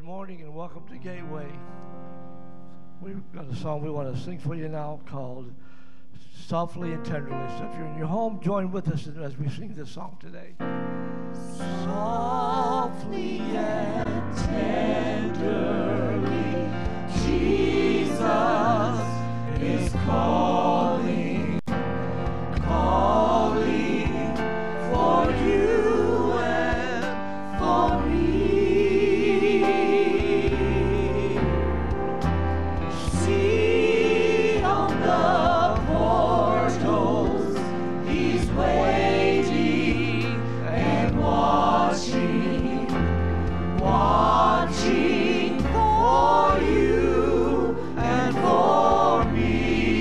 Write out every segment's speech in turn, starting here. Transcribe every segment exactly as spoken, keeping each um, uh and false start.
Good morning and welcome to Gateway. We've got a song we want to sing for you now called Softly and Tenderly. So if you're in your home, join with us as we sing this song today. Softly and tenderly, Jesus is calling, calling for you and for me. See on the portals, he's waiting and watching, watching for you and for me.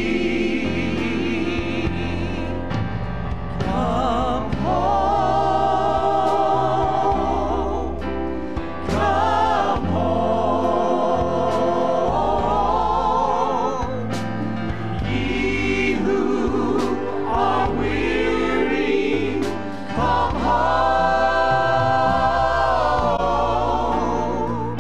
Come home, come home, ye who are weary, come home,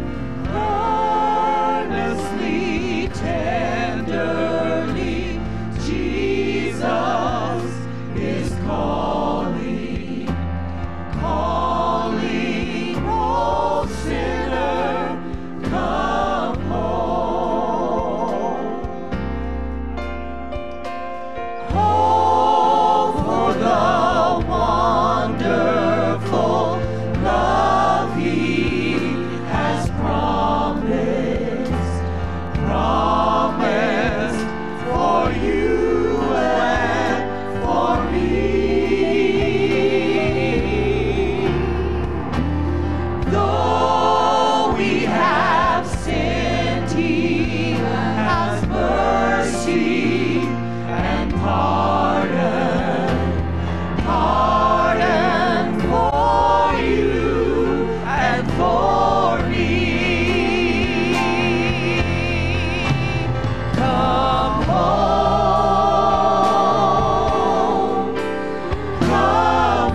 earnestly, tenderly, Jesus is calling, calling, oh sinner, come home. Oh, for the wonderful love he has promised, promised for you and for me. Though we have sinned, he has mercy and pardon, pardon for you and for me. Come home, come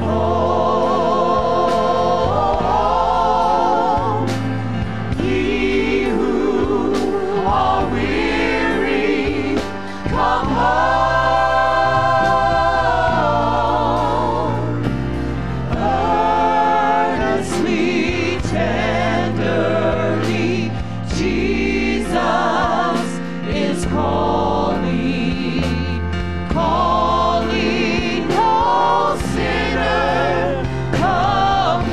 home, ye who are weary, come home, earnestly, tenderly, Jesus is calling, calling, oh sinner, come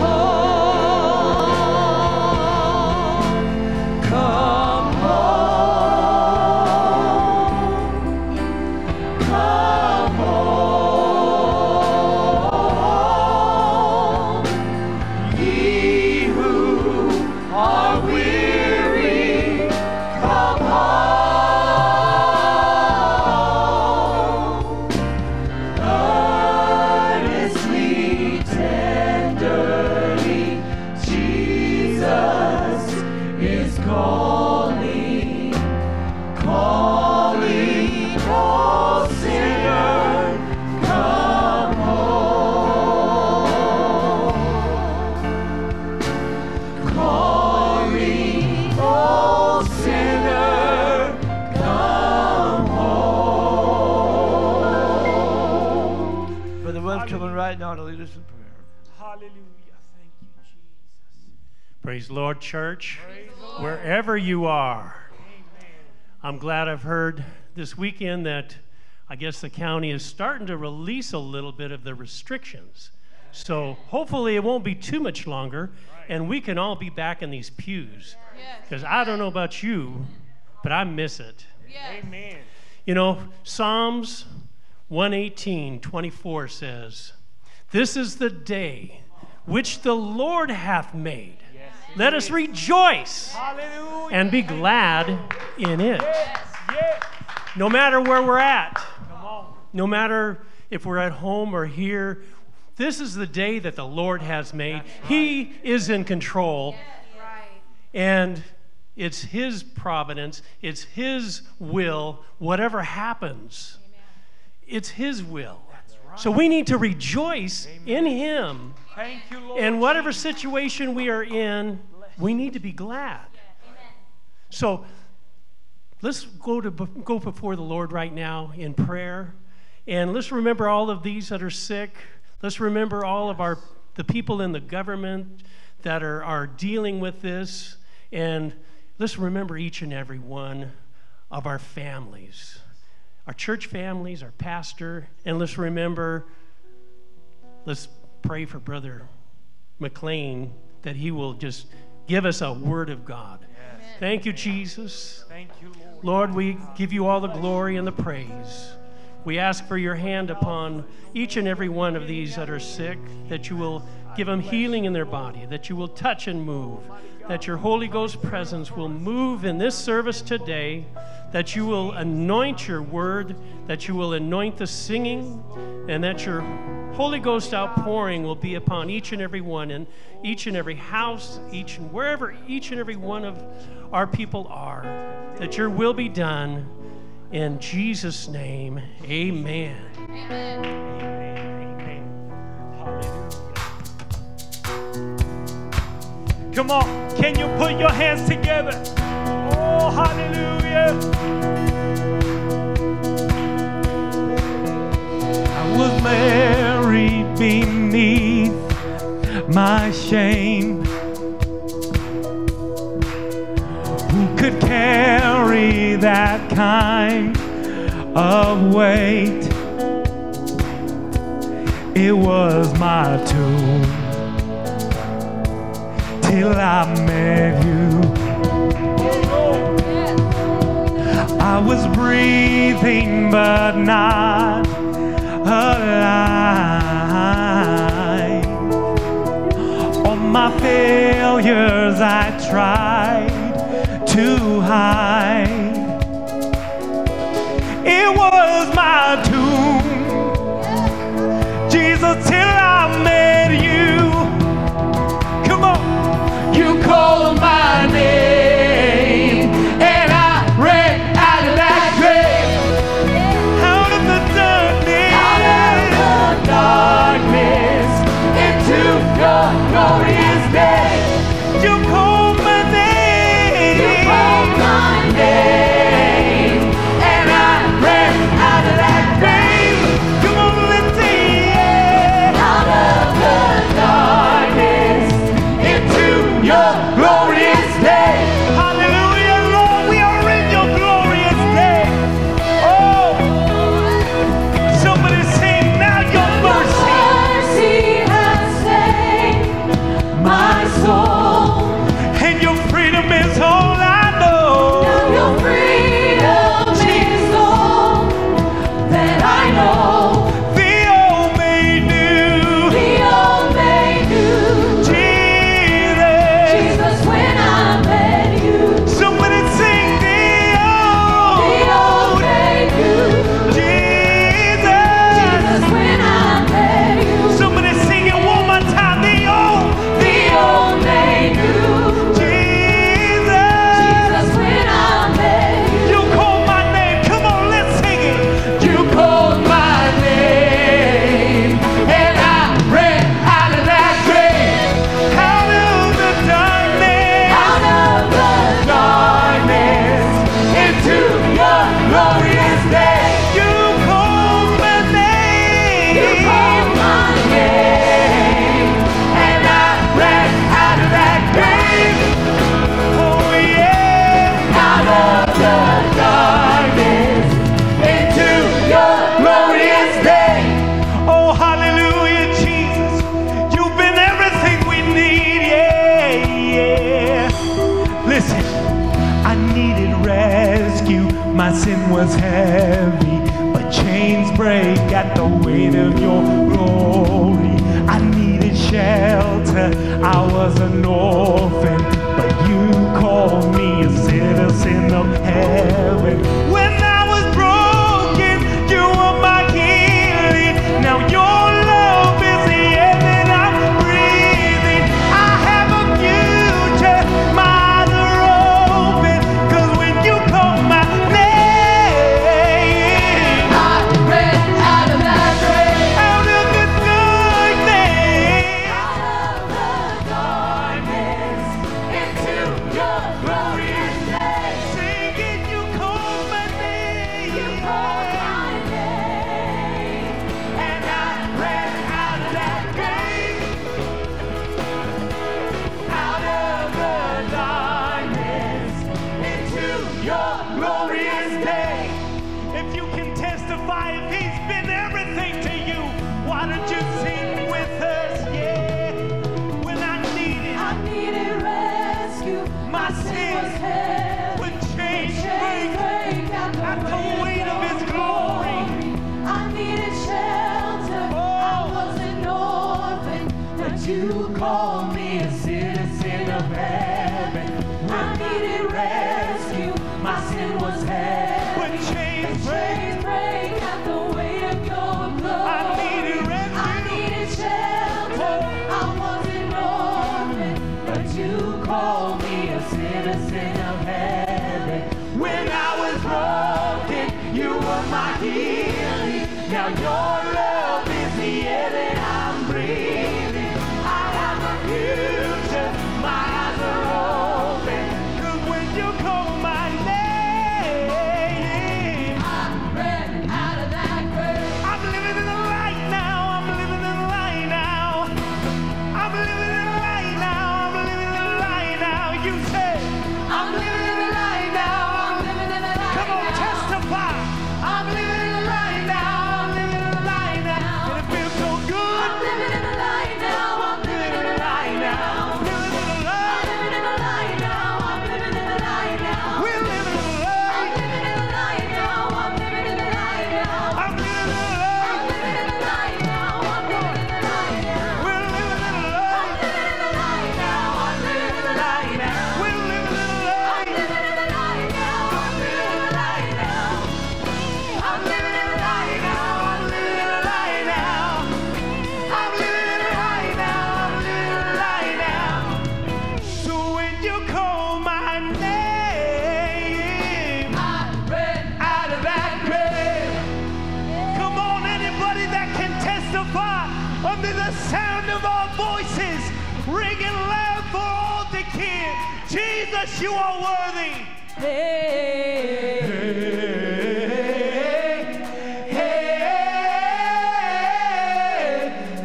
home, come home, come home, ye who are weary, come home, earnestly, tenderly, Jesus is calling, calling, oh sinner, come home, calling, oh sinner, come home. Brother Webb's coming right now to lead us in prayer. Hallelujah. Thank you, Jesus. Praise the Lord, church. Praise the Lord. Wherever you are, Amen. I'm glad I've heard this weekend that I guess the county is starting to release a little bit of the restrictions. So hopefully it won't be too much longer, and we can all be back in these pews. Because I don't know about you, but I miss it. Amen. You know, Psalms one eighteen, twenty-four says, "This is the day which the Lord hath made. Yes. Let us rejoice Hallelujah. and be glad in it." Yes. Yes. No matter where we're at, Come on. no matter if we're at home or here, this is the day that the Lord has made. He is in control. And it's His providence, it's His will, whatever happens. It's His will. Right. So we need to rejoice Amen. in Him. Thank you, Lord. And whatever situation we are in, Bless we need to be glad. So let's go to go before the Lord right now in prayer, and let's remember all of these that are sick. Let's remember all of our the people in the government that are, are dealing with this, and let's remember each and every one of our families, our church families, our pastor, and let's remember, let's pray for Brother McClain that he will just give us a word of God. Yes. Thank you, Jesus. Thank you, Lord. Lord, we give you all the glory and the praise. We ask for your hand upon each and every one of these that are sick, that you will give them healing in their body, that you will touch and move, that your Holy Ghost presence will move in this service today, that you will anoint your word, that you will anoint the singing, and that your Holy Ghost outpouring will be upon each and every one, in each and every house, each and wherever each and every one of our people are, that your will be done. In Jesus' name, amen. Amen. Amen. Hallelujah. Come on, can you put your hands together? Oh, hallelujah. I was married beneath my shame. Who could carry that kind of weight? It was my tomb till I met you. I was breathing but not alive. All my failures I tried to hide. It was my tomb, Jesus, till I met you. Come on, you called my name, and I ran out of that grave, out of the darkness, out of the darkness, into your glorious day. You called my name. You called my name, and I ran out of that grave. Come on, let's sing it. Out of the darkness, into your glorious day. Hallelujah, Lord, we are in your glorious day. Oh, somebody sing now, your mercy. Mercy has saved my soul. And your freedom is all I know. Now your freedom is all that I know. The old made new. The old made new. Jesus. Jesus, when I met you. Somebody sing the old. The old made new. Jesus. Jesus, when I met you. Somebody sing it one more time. The old. The old made new. Jesus. Jesus, when I met you. You called my name. Come on, let's sing it. You called my name, and I ran out of that grave, out of the darkness, Out of the darkness, into your glorious day. You called my name. You called my name, and I ran out of that grave. Oh yeah, out of the darkness into your glorious day. Oh, hallelujah, Jesus. You've been everything we need. Yeah, yeah. Listen, I needed rescue. My sin was heavy, but chains break at the weight of your glory. I needed shelter. I was an orphan, but you called me a citizen of heaven. When I was broken, you were my healing. Now your love is the air that I'm breathing. I have a future, my eyes are open, 'cause when you call my name, I ran out of that grave. out of but you called me a citizen of heaven. I needed rescue, my sin was heavy. When chains break, Chains break at the weight of your blood. I needed rescue. I needed shelter, I was an orphan, but you called me a citizen of heaven. When I was broken, you were my healing. Now your love is the air that I'm breathing. I have a future, my eyes are open. 'Cause when you call my name, I ran out of that grave. I'm living in the light now. I'm living in the light now. I'm living in the light now. I'm living in the light now. You say, I'm living in the light now. I'm living in the light come on, now. testify. I'm living in the light now. I'm living in the light now. And it feels so good. I'm living in the light now. I'm living in the light now. Living in the light. I'm living in the light now. I'm living in the light now. We're living in the I'm light. living in the light now. I'm living in the light now. I'm living in the light. I'm living in the light now. I'm living in the light now. We're living in the I'm light. living in the light now. I'm living in the light now. We're living in the I'm light. living in the light now. I'm living in the light now. I'm living in the light now. I'm living in the light now. I'm living in the light now. I'm living in the light now. So when you call my name, I ran out of that grave. Come on, anybody that can testify under the sound of our voices, ringing loud for all to hear. Jesus, you are worthy. Hey, Hey, hey,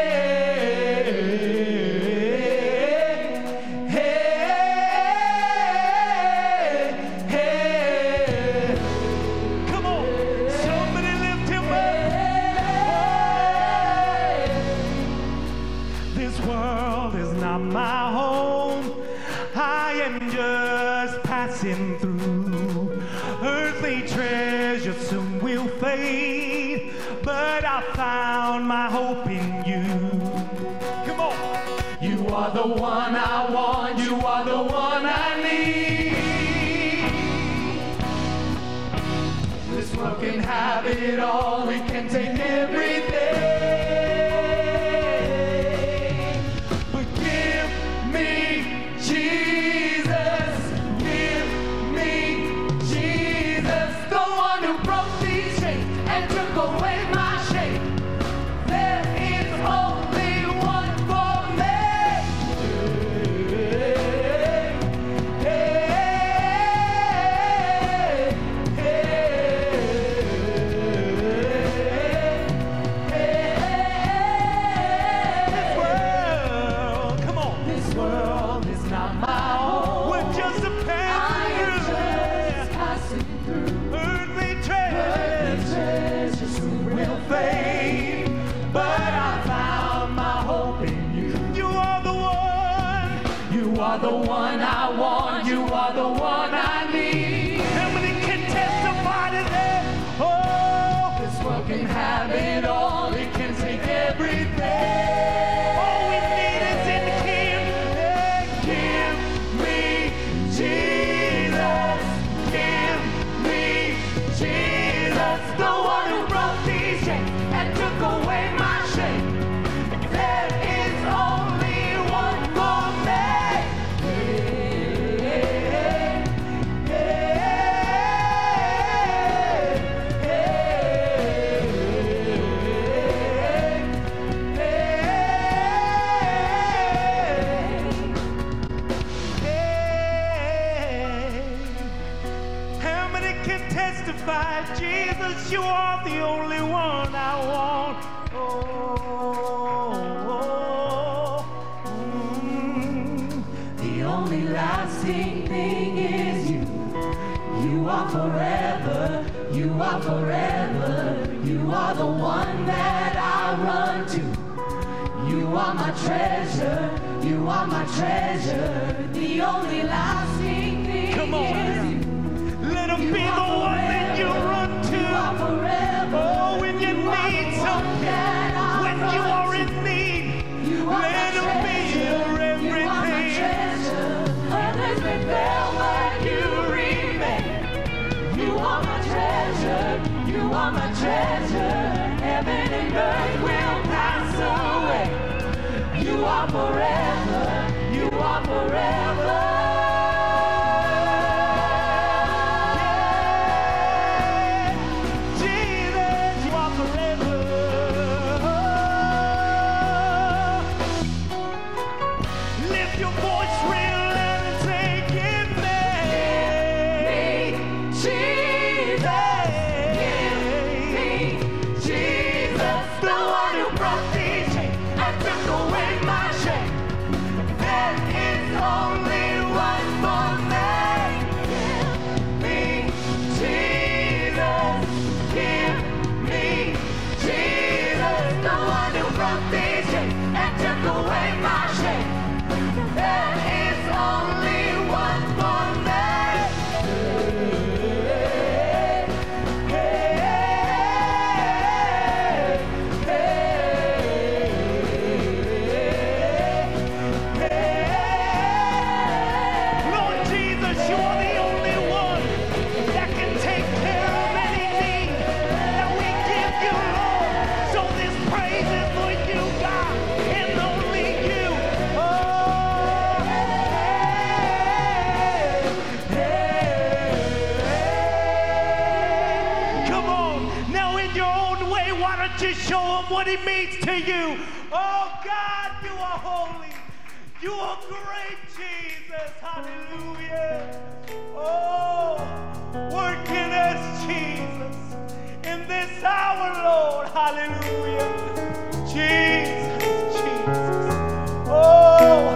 hey, hey. Come on, somebody lift him up. This world is not my home. I am just passing through. Earthly treasures soon will fade, but I found my hope in you. Come on. You are the one I want. You are the one I need. This world can have it all. It can take everything. But give me Jesus. Give me Jesus. the one who broke these chains and took away my shame. There is only one for me. Hey, hey, This world, come on. This world is not my home. We're just a I am just passing passing through. through. Earthly Earthly treasures treasures soon will fade, but I found my hope in you. You are the one. You are the one I want. You are the one I need. How many can testify to that? Oh, This world can have it all. It can take everything. all we need is in Him. Hey, give me Jesus. Give me Jesus. The one who broke these chains and took away my shame. There is only one for me. How many can testify, Jesus, you are the only one I want? Oh, mm. The only lasting thing is you. You are forever. You are forever. You are the one that I run to. You are my treasure. You are my treasure. The only lasting thing Come on. is you. Let him You be the are one that you forever. run to. You are forever. Oh, when you You are need the some, one that I when run you are to. in need, You are my let are forever, you are forever. Jesus, you are forever. Lift your voice real loud and say, give me, Jesus, give me Jesus, the one who broke these chains and took away my shame. There is only one for me. Give me Jesus, give me Jesus, the one who broke these chains and took away my shame. There is only one for me. Lord Jesus, you are the only one that can take care of anything that we give you, Lord. So this praise is for you, God, and only you. Oh, come on. Now in your own way, why don't you show him what he means to you? Oh, God, you are holy. You are great, Jesus. Hallelujah. Oh, work in us, Jesus, in this hour, Lord. Hallelujah. Jesus, Jesus. Oh,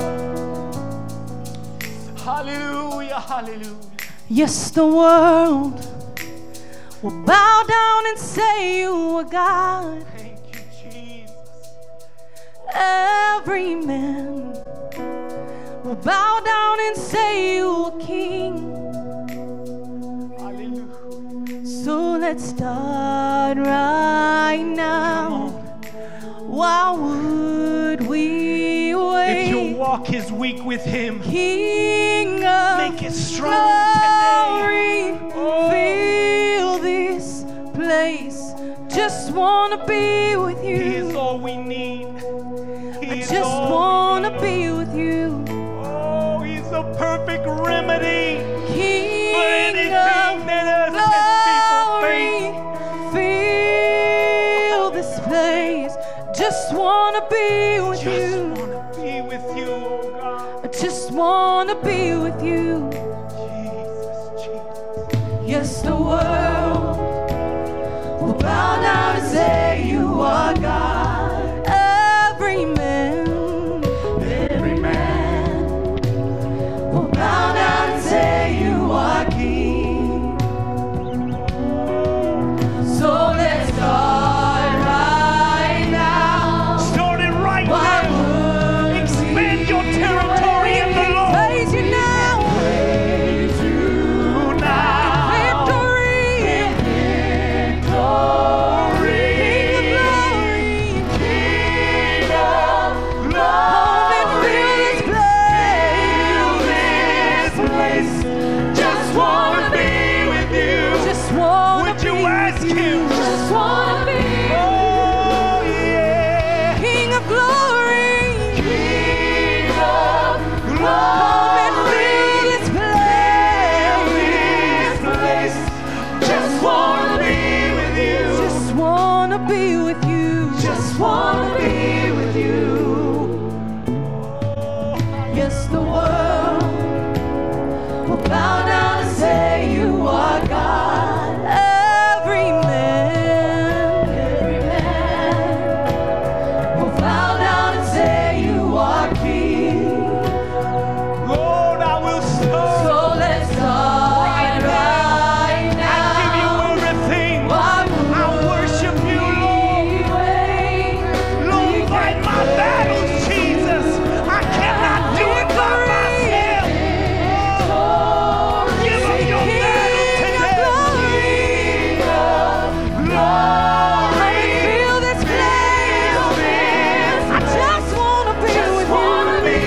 hallelujah, hallelujah. Yes, the world will bow down and say you are God. Thank you, Jesus. Every man will bow down and say you are King. Hallelujah. So let's start right now. Why would we wait? If your walk is weak with him, King of make it strong today. glory, Oh. fill this place. Just wanna be with He is you. all we need. He I is just all we wanna need. be with you. Oh, he's a perfect remedy for King anything of that us as people glory, face. fill this place. Just wanna be with Just you. want to be with you, oh God. I just wanna be with you. Jesus, Jesus. Yes, the world will bow down and say you are God. Every man, every man will bow down and say you are King. So let's start right now. Start it right Why now. would Expand your territory in the Lord. praise you now? Praise you now. Victory, Glory. King of glory. King of Come and fill this place. Fill this place. Just wanna be with you. Just wanna Would you be ask with you. him? Just wanna be Oh, yeah. King of glory. King of Come and fill this place. this place. Just wanna be with you. Just wanna be with you. Just wanna be with you. Yes, the world will bow down and say you are God. Every man, every man will bow down and say you are King. Lord, I will serve. So let's start right I give you now. everything. Why I worship you, Lord. would we wait? Lord, fight my battles, Jesus. I cannot do it by myself. Oh, give up your battle today. King of Glory. Feel this place. I just wanna be with you.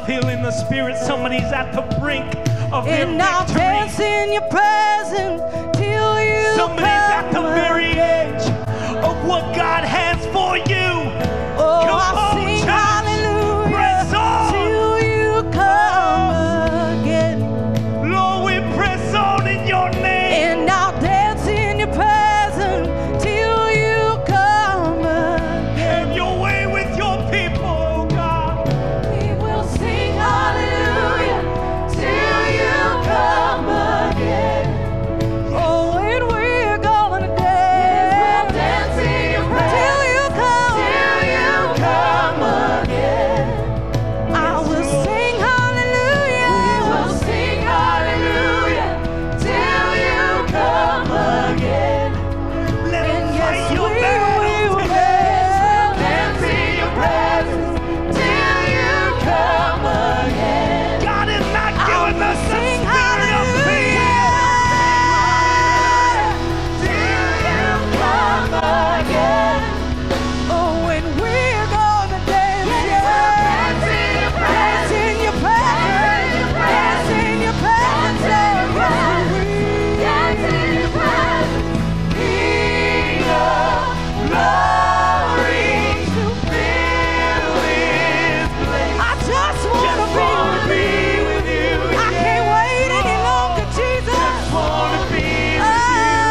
feel in the spirit somebody's at the brink of their And I'll victory. dance in your presence till you Somebody's at the come very again. edge of what God has for you. Oh, Come I'll on, sing church. hallelujah Press on. till you come again. Lord, we press on in your name. And I'll dance in your presence till you come again. Have your way with your people, oh God. We will sing hallelujah till you come again. Oh, and we're gonna dance. Yes, we'll dance in your presence till you come, till you come again. I will sing hallelujah. We will sing hallelujah till you come again. Let them And fight yes, your we battle will today. dance in your presence till you come again. God is not giving us the Sing spirit of fear. hallelujah till you come again. Oh, and we're gonna dance, yeah. Dance in your presence, dance in your presence, dance in your presence, oh, yes, we dance in your presence. King of glory, to fill this place. I just wanna be with you. I can't wait any longer, Jesus. Just wanna be with Oh,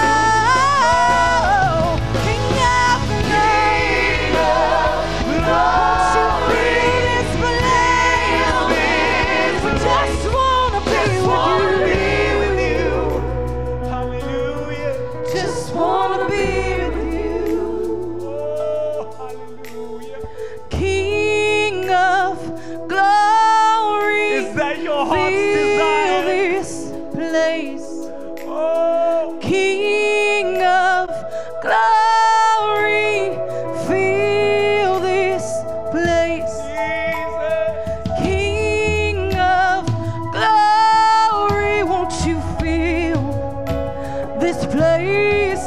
King of glory, won't you fill this place? Just wanna be with you. Hallelujah. Just wanna be with you. Oh, hallelujah. King of glory, Is that your heart's fill desire? this place. Oh, King of glory, fill this place. Jesus. King of glory, won't you fill this place?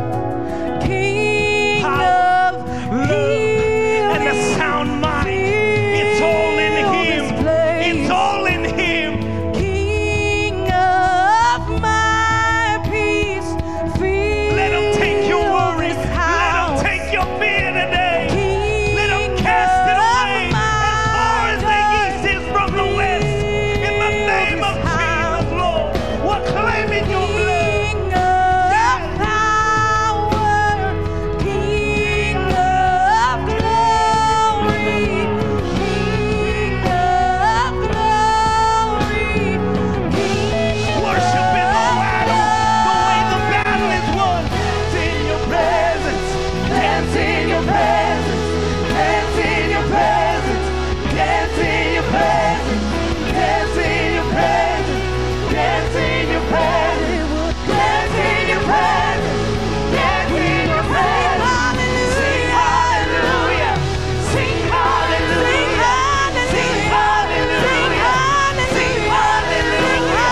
King Power, of love, and the healing, sound mind. It's all in fill Him. this place. It's all in Him. King of my peace, fill Let Him take your worries. this Let Him house. take your fear today. King Let Him cast it of away as far as the my east is from the west. In the name of Jesus, Lord, we're claiming your blood. King of power, King of glory, King of glory, King Worship in the battle, the way the battle is won. Dance in your presence, dance in your presence, dance in your presence, dance in your presence, dance in your presence, dance in your presence, dance in your presence, dance in your presence. Sing hallelujah, sing hallelujah, sing hallelujah, sing hallelujah,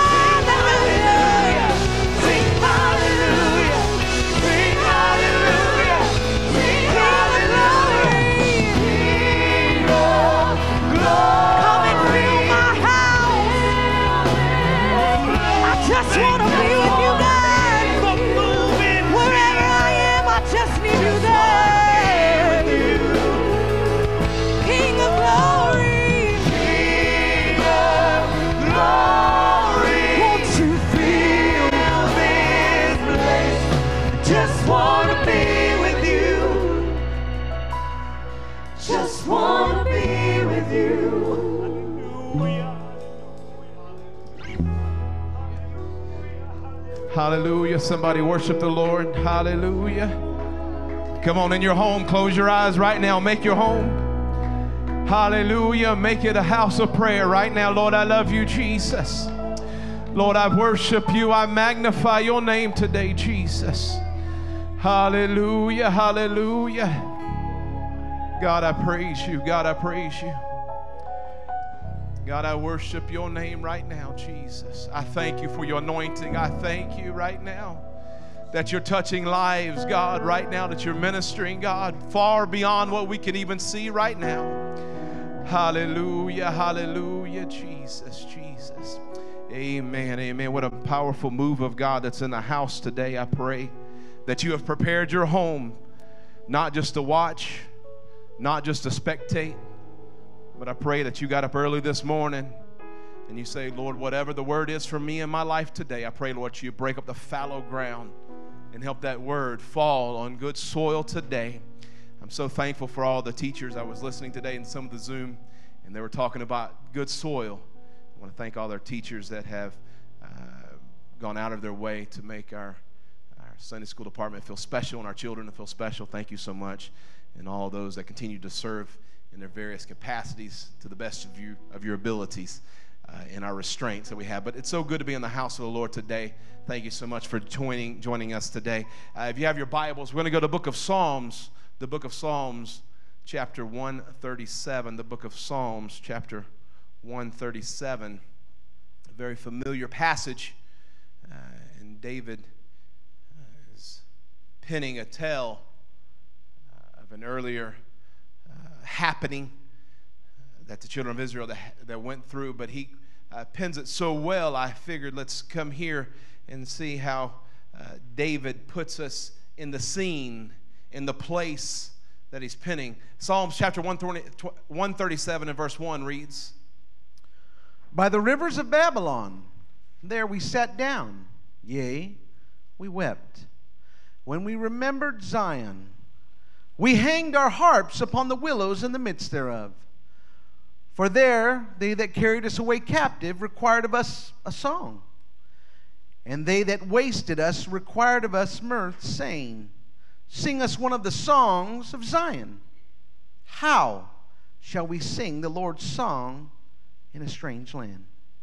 sing hallelujah, sing hallelujah, sing hallelujah. King of glory, come and fill my house. I just wanna be with you, God. come move in Wherever I am, I just need you there. King of glory, King of glory, won't you feel? this place. Just wanna be with you. Just wanna be with you. Hallelujah. Somebody worship the Lord. Hallelujah. Come on, in your home, close your eyes right now. Make your home. Hallelujah. Make it a house of prayer right now. Lord, I love you, Jesus. Lord, I worship you. I magnify your name today, Jesus. Hallelujah. Hallelujah. God, I praise you. God, I praise you. God, I worship your name right now, Jesus. I thank you for your anointing. I thank you right now that you're touching lives, God, right now, that you're ministering, God, far beyond what we can even see right now. Hallelujah, hallelujah, Jesus, Jesus. Amen, amen. What a powerful move of God that's in the house today. I pray that you have prepared your home, not just to watch, not just to spectate, but I pray that you got up early this morning and you say, Lord, whatever the word is for me in my life today, I pray, Lord, you break up the fallow ground and help that word fall on good soil today. I'm so thankful for all the teachers. I was listening today in some of the Zoom, and they were talking about good soil. I want to thank all our teachers that have uh, gone out of their way to make our, our Sunday school department feel special and our children to feel special. Thank you so much. And all those that continue to serve in their various capacities to the best of you of your abilities uh, in our restraints that we have. But it's so good to be in the house of the Lord today. Thank you so much for joining, joining us today. Uh, if you have your Bibles, we're going to go to the book of Psalms. The book of Psalms, chapter one thirty-seven. The book of Psalms, chapter one thirty-seven. A very familiar passage. Uh, and David uh, is penning a tale uh, of an earlier uh, happening uh, that the children of Israel that, that went through. But he uh, pens it so well, I figured let's come here and see how uh, David puts us in the scene, in the place that he's penning. Psalms chapter one thirty-seven and verse one reads, By the rivers of Babylon, there we sat down, yea, we wept. When we remembered Zion, we hanged our harps upon the willows in the midst thereof. For there they that carried us away captive required of us a song, and they that wasted us required of us mirth, saying, Sing us one of the songs of Zion. How shall we sing the Lord's song in a strange land?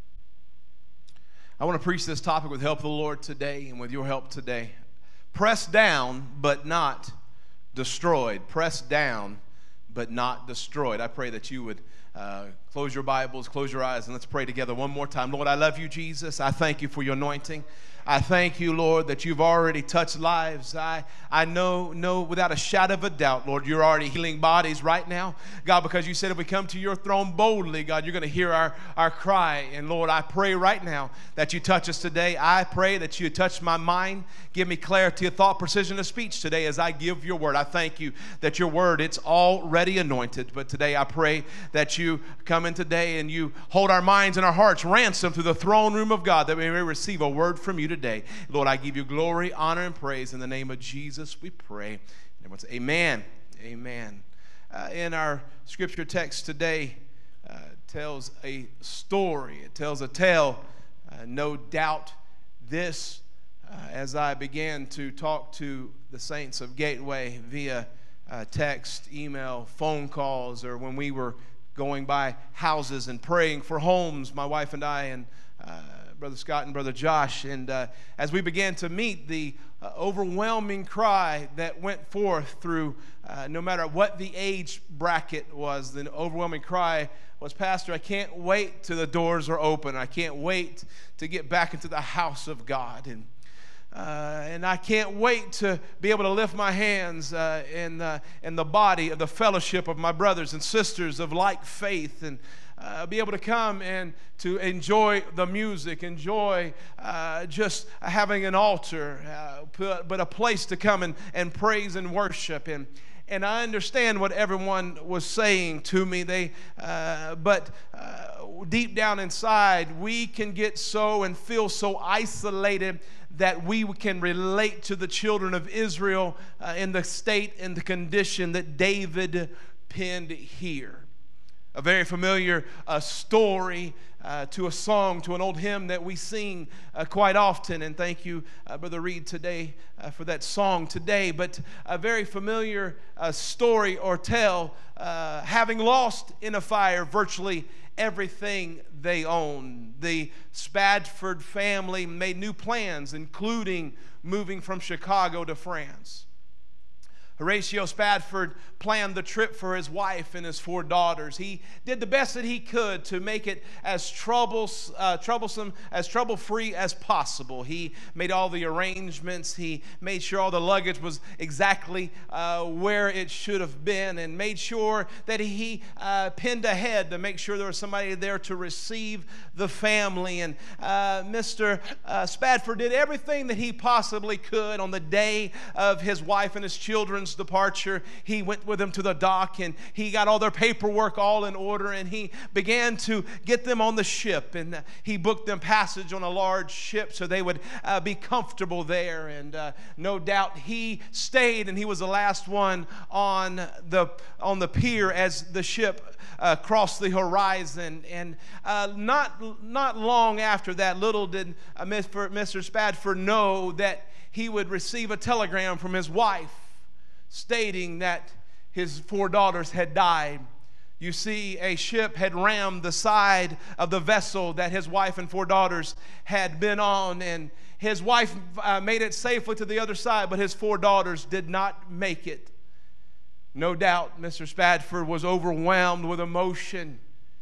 I want to preach this topic with the help of the Lord today and with your help today. Pressed down, but not destroyed. Pressed down, but not destroyed. I pray that you would uh, close your Bibles, close your eyes, and let's pray together one more time. Lord, I love you, Jesus. I thank you for your anointing. I thank you, Lord, that you've already touched lives. I, I know, know without a shadow of a doubt, Lord, you're already healing bodies right now. God, because you said if we come to your throne boldly, God, you're going to hear our, our cry. And Lord, I pray right now that you touch us today. I pray that you touch my mind. Give me clarity of thought, precision of speech today as I give your word. I thank you that your word, it's already anointed. But today I pray that you come in today and you hold our minds and our hearts ransomed through the throne room of God, that we may receive a word from you today. Lord, I give you glory, honor, and praise. In the name of Jesus, we pray. Everyone say amen. Amen. Uh, in our scripture text today, uh, tells a story. It tells a tale. Uh, no doubt this, uh, as I began to talk to the saints of Gateway via uh, text, email, phone calls, or when we were going by houses and praying for homes, my wife and I, and uh, Brother Scott and Brother Josh, and uh, as we began to meet the uh, overwhelming cry that went forth through, uh, no matter what the age bracket was, the overwhelming cry was, Pastor, I can't wait till the doors are open. I can't wait to get back into the house of God. And Uh, and I can't wait to be able to lift my hands uh, in, uh, in the body of the fellowship of my brothers and sisters of like faith, and uh, be able to come and to enjoy the music, enjoy uh, just having an altar, uh, but a place to come and, and praise and worship. And And I understand what everyone was saying to me. They, uh, but uh, deep down inside, we can get so and feel so isolated that we can relate to the children of Israel uh, in the state and the condition that David penned here. A very familiar uh, story uh, to a song, to an old hymn that we sing uh, quite often. And thank you, uh, Brother Reed, today uh, for that song today. But a very familiar uh, story or tale, uh, having lost in a fire virtually everything they owned. The Spadford family made new plans, including moving from Chicago to France. Horatio Spadford planned the trip for his wife and his four daughters. He did the best that he could to make it as troubles, uh, troublesome, as trouble-free as possible. He made all the arrangements. He made sure all the luggage was exactly uh, where it should have been, and made sure that he uh, pinned ahead to make sure there was somebody there to receive the family. And uh, Mister Uh, Spadford did everything that he possibly could on the day of his wife and his children's departure. He went with them to the dock, and he got all their paperwork all in order, and he began to get them on the ship, and uh, he booked them passage on a large ship so they would uh, be comfortable there. And uh, no doubt he stayed, and he was the last one on the on the pier as the ship uh, crossed the horizon. And uh, not not long after that, little did uh, Mister Spadford know that he would receive a telegram from his wife stating that his four daughters had died. You see, a ship had rammed the side of the vessel that his wife and four daughters had been on, and his wife uh, made it safely to the other side, but his four daughters did not make it. No doubt Mister Spadford was overwhelmed with emotion.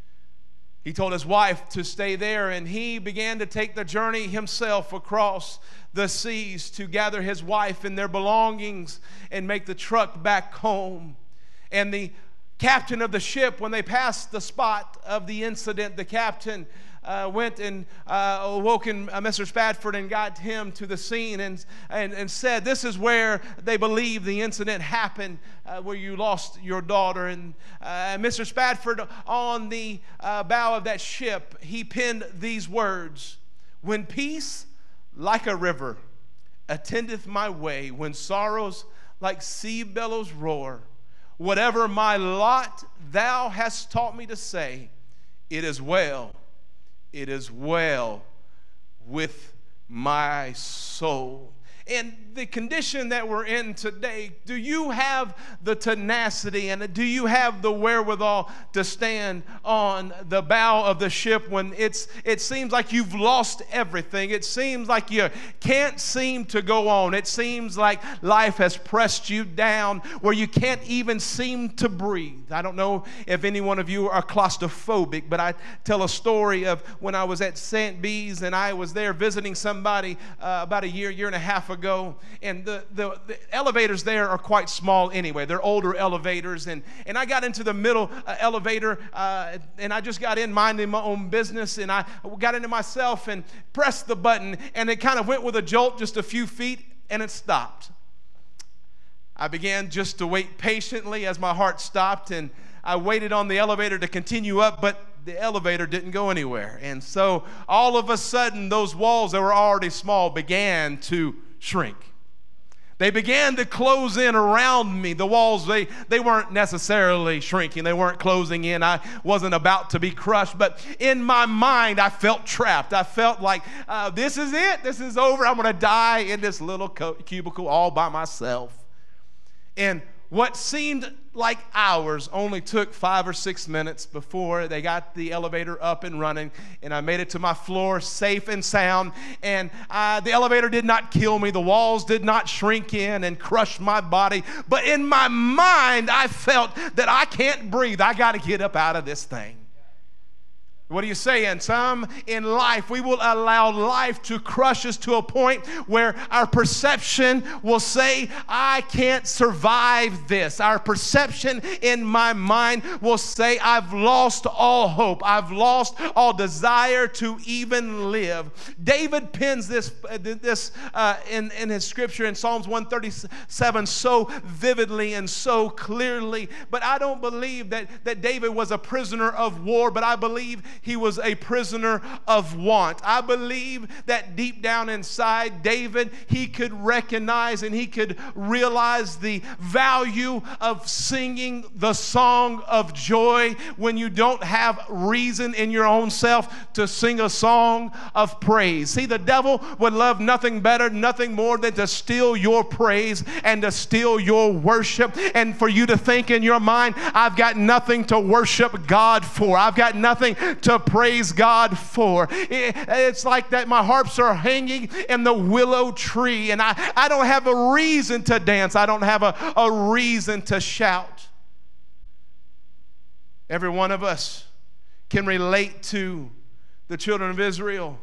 He told his wife to stay there, and he began to take the journey himself across the seas to gather his wife and their belongings and make the truck back home. And the captain of the ship, when they passed the spot of the incident, the captain uh, went and uh, awoken uh, Mister Spadford and got him to the scene, and, and, and said, this is where they believe the incident happened, uh, where you lost your daughter. And uh, Mister Spadford, on the uh, bow of that ship, he penned these words: when peace like a river attendeth my way, when sorrows like sea billows roar, whatever my lot thou hast taught me to say, it is well, it is well with my soul. And the condition that we're in today, do you have the tenacity and do you have the wherewithal to stand on the bow of the ship when it's it seems like you've lost everything? It seems like you can't seem to go on. It seems like life has pressed you down where you can't even seem to breathe. I don't know if any one of you are claustrophobic, but I tell a story of when I was at Saint B's and I was there visiting somebody uh, about a year, year and a half ago. And the, the, the elevators there are quite small anyway. They're older elevators. And, and I got into the middle uh, elevator, uh, and I just got in minding my own business. And I got into myself and pressed the button, and it kind of went with a jolt just a few feet, and it stopped. I began just to wait patiently as my heart stopped, and I waited on the elevator to continue up, but the elevator didn't go anywhere. And so all of a sudden, those walls that were already small began to shrink. They began to close in around me. The walls, they, they weren't necessarily shrinking. They weren't closing in. I wasn't about to be crushed. But in my mind, I felt trapped. I felt like, uh, this is it. This is over. I'm going to die in this little cubicle all by myself. And what seemed like hours only took five or six minutes before they got the elevator up and running, and I made it to my floor safe and sound. And uh, the elevator did not kill me. The walls did not shrink in and crush my body. But in my mind, I felt that I can't breathe. I got to get up out of this thing. What are you saying? Some in life, we will allow life to crush us to a point where our perception will say, I can't survive this. Our perception in my mind will say, I've lost all hope. I've lost all desire to even live. David pens this, uh, this uh, in, in his scripture in Psalms one thirty-seven so vividly and so clearly. But I don't believe that, that David was a prisoner of war, but I believe he was a prisoner of want. I believe that deep down inside David, he could recognize and he could realize the value of singing the song of joy when you don't have reason in your own self to sing a song of praise. See, the devil would love nothing better, nothing more than to steal your praise and to steal your worship, and for you to think in your mind, I've got nothing to worship God for. I've got nothing to to praise God for. It's like that my harps are hanging in the willow tree, and I, I don't have a reason to dance. I don't have a, a reason to shout. Every one of us can relate to the children of Israel.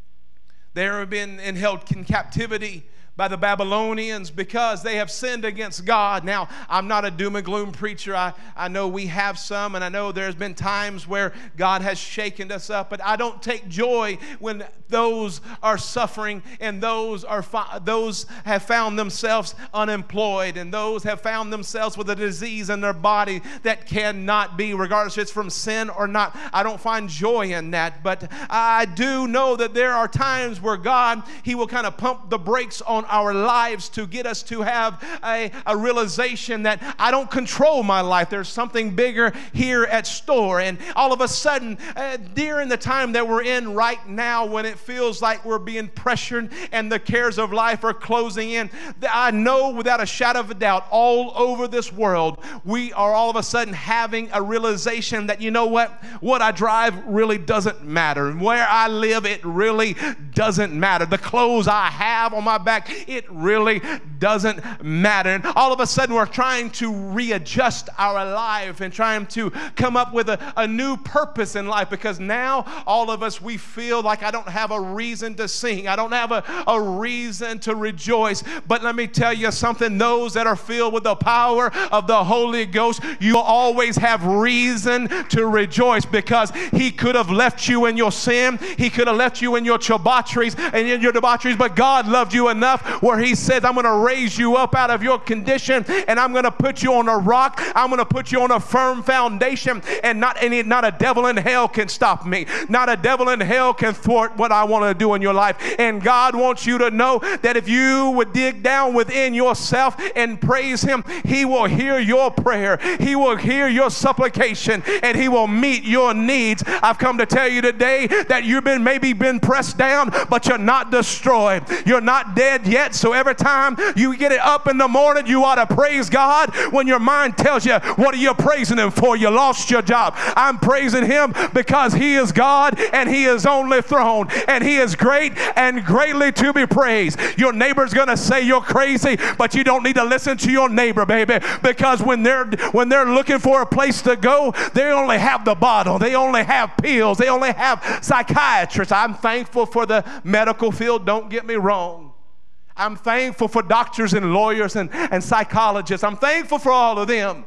They have been held in captivity by the Babylonians because they have sinned against God. Now, I'm not a doom and gloom preacher. I, I know we have some, and I know there's been times where God has shaken us up, but I don't take joy when those are suffering and those are those have found themselves unemployed and those have found themselves with a disease in their body that cannot be, regardless if it's from sin or not. I don't find joy in that, but I do know that there are times where God, He will kind of pump the brakes on our lives to get us to have a, a realization that I don't control my life. There's something bigger here at store. And all of a sudden, uh, during the time that we're in right now, when it feels like we're being pressured and the cares of life are closing in, I know without a shadow of a doubt, all over this world, we are all of a sudden having a realization that, you know what, what I drive really doesn't matter. Where I live, it really doesn't matter. The clothes I have on my back, it really doesn't matter. And all of a sudden we're trying to readjust our life and trying to come up with a, a new purpose in life, because now all of us, we feel like I don't have a reason to sing. I don't have a, a reason to rejoice. But let me tell you something, those that are filled with the power of the Holy Ghost, you will always have reason to rejoice, because He could have left you in your sin. He could have left you in your debaucheries and in your debaucheries, but God loved you enough where He said, I'm going to raise you up out of your condition, and I'm going to put you on a rock. I'm going to put you on a firm foundation, and not any, not a devil in hell can stop me. Not a devil in hell can thwart what I want to do in your life. And God wants you to know that if you would dig down within yourself and praise Him, He will hear your prayer. He will hear your supplication, and He will meet your needs. I've come to tell you today that you've been maybe been pressed down, but you're not destroyed. You're not dead yet. So every time you get it up in the morning, you ought to praise God. When your mind tells you, what are you praising Him for? You lost your job. I'm praising Him because He is God and He is on the throne, and He is great and greatly to be praised. Your neighbor's going to say you're crazy, but you don't need to listen to your neighbor, baby, because when they're when they're looking for a place to go, they only have the bottle. They only have pills. They only have psychiatrists. I'm thankful for the medical field. Don't get me wrong. I'm thankful for doctors and lawyers and, and psychologists. I'm thankful for all of them.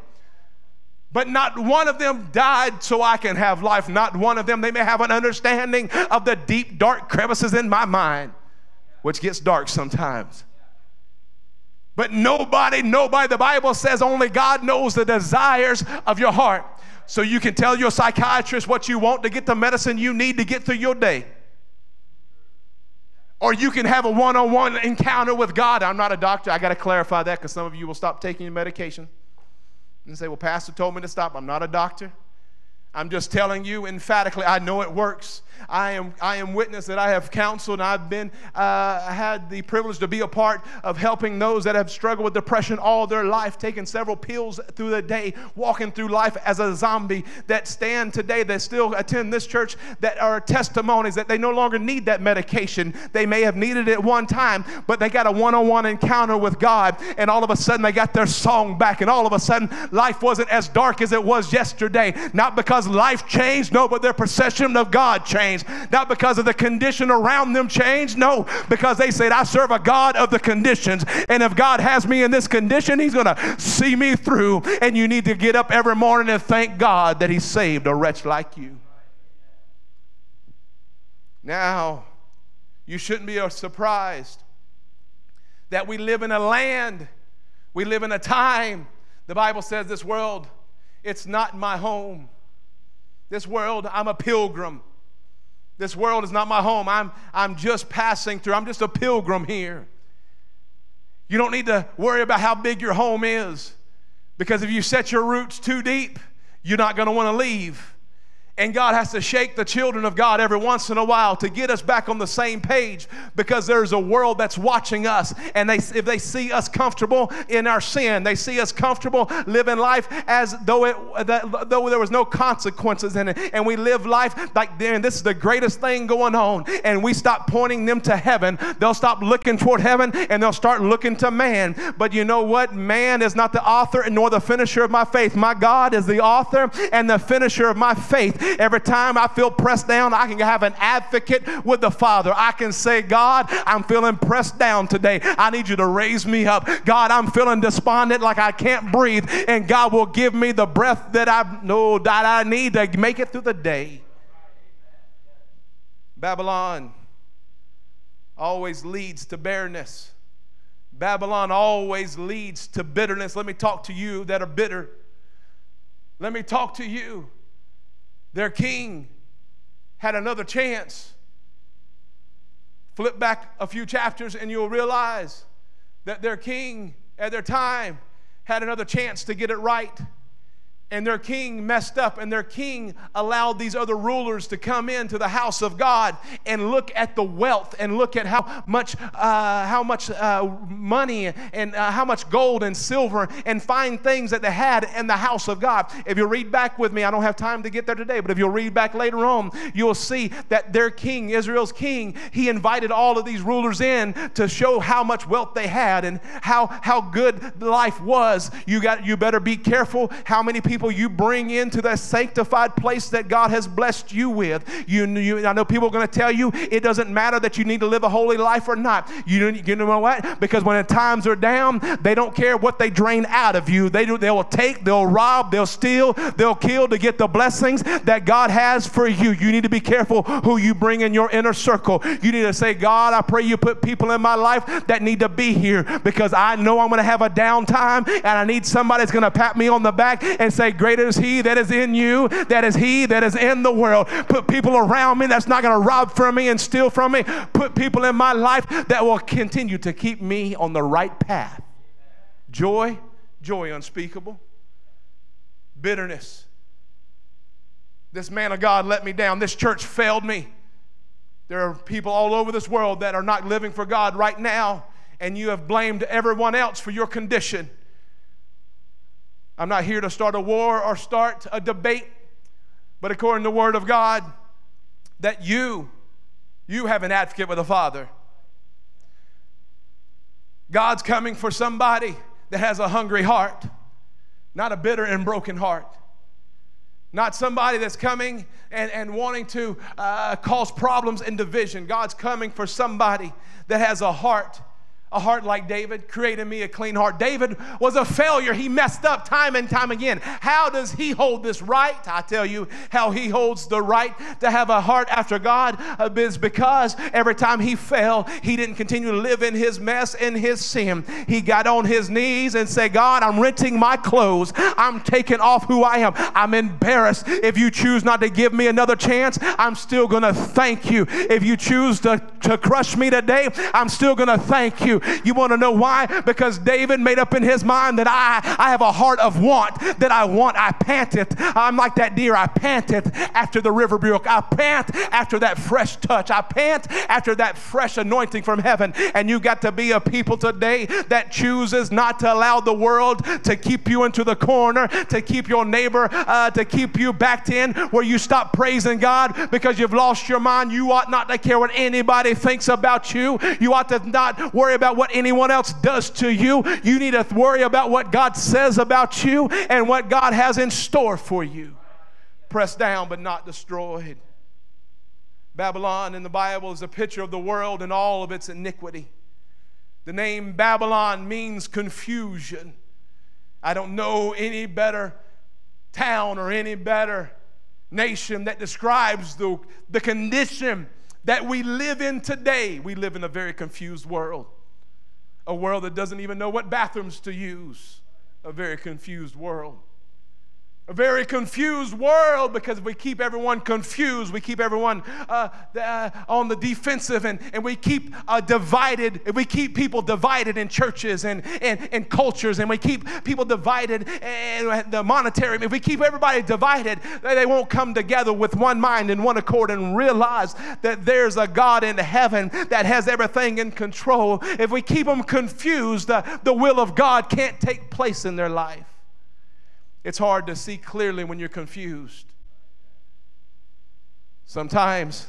But not one of them died so I can have life. Not one of them. They may have an understanding of the deep, dark crevices in my mind, which gets dark sometimes. But nobody, nobody, the Bible says only God knows the desires of your heart. So you can tell your psychiatrist what you want to get the medicine you need to get through your day. Or you can have a one-on-one encounter with God. I'm not a doctor. I got to clarify that, because some of you will stop taking your medication and say, well, Pastor told me to stop. I'm not a doctor. I'm just telling you emphatically, I know it works. I am I am witness that I have counseled, and I've been uh, had the privilege to be a part of helping those that have struggled with depression all their life, taking several pills through the day, walking through life as a zombie, that stand today, that still attend this church, that are testimonies that they no longer need that medication. They may have needed it one time, but they got a one-on-one encounter with God, and all of a sudden they got their song back, and all of a sudden life wasn't as dark as it was yesterday. Not because life changed, no, but their perception of God changed. Not because of the condition around them changed, no, because they said, I serve a God of the conditions, and if God has me in this condition, He's going to see me through. And you need to get up every morning and thank God that He saved a wretch like you. Now, you shouldn't be surprised that we live in a land, we live in a time, the Bible says this world, it's not my home. This world, I'm a pilgrim. This world is not my home. I'm, I'm just passing through. I'm just a pilgrim here. You don't need to worry about how big your home is, because if you set your roots too deep, you're not going to want to leave. And God has to shake the children of God every once in a while to get us back on the same page, because there's a world that's watching us. And they, if they see us comfortable in our sin, they see us comfortable living life as though it, that, though there was no consequences in it. And we live life like, damn, this is the greatest thing going on. And we stop pointing them to heaven. They'll stop looking toward heaven and they'll start looking to man. But you know what? Man is not the author nor the finisher of my faith. My God is the author and the finisher of my faith. Every time I feel pressed down, I can have an advocate with the Father. I can say, God, I'm feeling pressed down today. I need you to raise me up. God, I'm feeling despondent like I can't breathe. And God will give me the breath that I know that I need to make it through the day. Babylon always leads to barrenness. Babylon always leads to bitterness. Let me talk to you that are bitter. Let me talk to you. Their king had another chance. Flip back a few chapters and you'll realize that their king at their time had another chance to get it right. And their king messed up, and their king allowed these other rulers to come into the house of God and look at the wealth and look at how much, uh, how much uh, money and uh, how much gold and silver and fine things that they had in the house of God. If you read back with me, I don't have time to get there today, but if you'll read back later on, you'll see that their king, Israel's king, he invited all of these rulers in to show how much wealth they had and how, how good life was. You got, you better be careful how many people you bring into that sanctified place that God has blessed you with. You, you, I know people are going to tell you it doesn't matter that you need to live a holy life or not. You, you know what? Because when the times are down, they don't care what they drain out of you. They do, they will take, they'll rob, they'll steal, they'll kill to get the blessings that God has for you. You need to be careful who you bring in your inner circle. You need to say, God, I pray you put people in my life that need to be here, because I know I'm going to have a downtime and I need somebody that's going to pat me on the back and say, greater is he that is in you, that is he that is in the world. Put people around me that's not going to rob from me and steal from me. Put people in my life that will continue to keep me on the right path. Joy, joy unspeakable. Bitterness. This man of God let me down. This church failed me. There are people all over this world that are not living for God right now, and you have blamed everyone else for your condition. I'm not here to start a war or start a debate, but according to the Word of God, that you, you have an advocate with the Father. God's coming for somebody that has a hungry heart, not a bitter and broken heart. Not somebody that's coming and, and wanting to uh, cause problems and division. God's coming for somebody that has a heart, a heart like David. Create in me a clean heart. David was a failure. He messed up time and time again. How does he hold this right? I tell you how he holds the right to have a heart after God is because every time he fell, he didn't continue to live in his mess and his sin. He got on his knees and said, God, I'm renting my clothes. I'm taking off who I am. I'm embarrassed. If you choose not to give me another chance, I'm still going to thank you. If you choose to, to crush me today, I'm still going to thank you. You want to know why? Because David made up in his mind that I, I have a heart of want, that I want. I panteth. I'm like that deer. I panteth after the river brook. I pant after that fresh touch. I pant after that fresh anointing from heaven. And you got to be a people today that chooses not to allow the world to keep you into the corner, to keep your neighbor, uh, to keep you backed in where you stop praising God because you've lost your mind. You ought not to care what anybody thinks about you. You ought to not worry about what anyone else does to you. You need to worry about what God says about you and what God has in store for you. Pressed down but not destroyed. Babylon in the Bible is a picture of the world and all of its iniquity. The name Babylon means confusion. I don't know any better town or any better nation that describes the, the condition that we live in today. We live in a very confused world. A world that doesn't even know what bathrooms to use. A very confused world. A very confused world, because if we keep everyone confused, we keep everyone uh, uh, on the defensive, and, and we keep uh, divided, if we keep people divided in churches and, and, and cultures, and we keep people divided in the monetary, if we keep everybody divided, they won't come together with one mind and one accord and realize that there's a God in heaven that has everything in control. If we keep them confused, uh, the will of God can't take place in their life. It's hard to see clearly when you're confused. Sometimes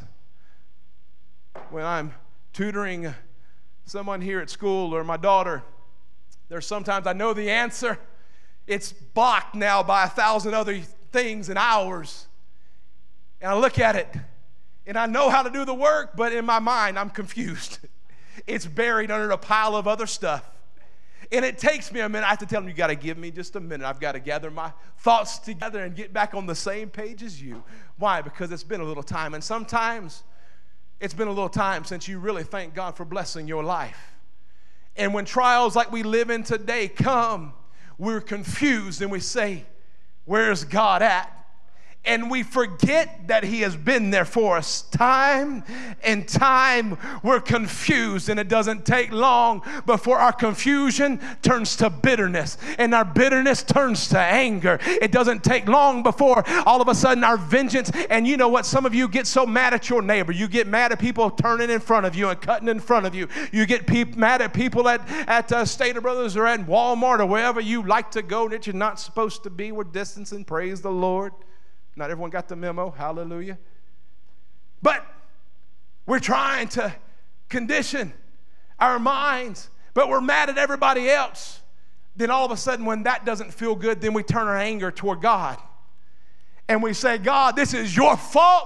when I'm tutoring someone here at school or my daughter, there's sometimes I know the answer. It's blocked now by a thousand other things and hours. And I look at it and I know how to do the work, but in my mind I'm confused. It's buried under a pile of other stuff. And it takes me a minute. I have to tell them, you got to give me just a minute. I've got to gather my thoughts together and get back on the same page as you. Why? Because it's been a little time. And sometimes it's been a little time since you really thank God for blessing your life. And when trials like we live in today come, we're confused and we say, where's God at? And we forget that he has been there for us time and time. We're confused, and it doesn't take long before our confusion turns to bitterness, and our bitterness turns to anger. It doesn't take long before all of a sudden our vengeance, and you know what? Some of you get so mad at your neighbor. You get mad at people turning in front of you and cutting in front of you. You get pe- mad at people at, at uh, Stater Brothers or at Walmart or wherever you like to go that you're not supposed to be. We're distancing, praise the Lord. Not everyone got the memo, hallelujah. But we're trying to condition our minds, but we're mad at everybody else. Then all of a sudden when that doesn't feel good, then we turn our anger toward God. And we say, God, this is your fault.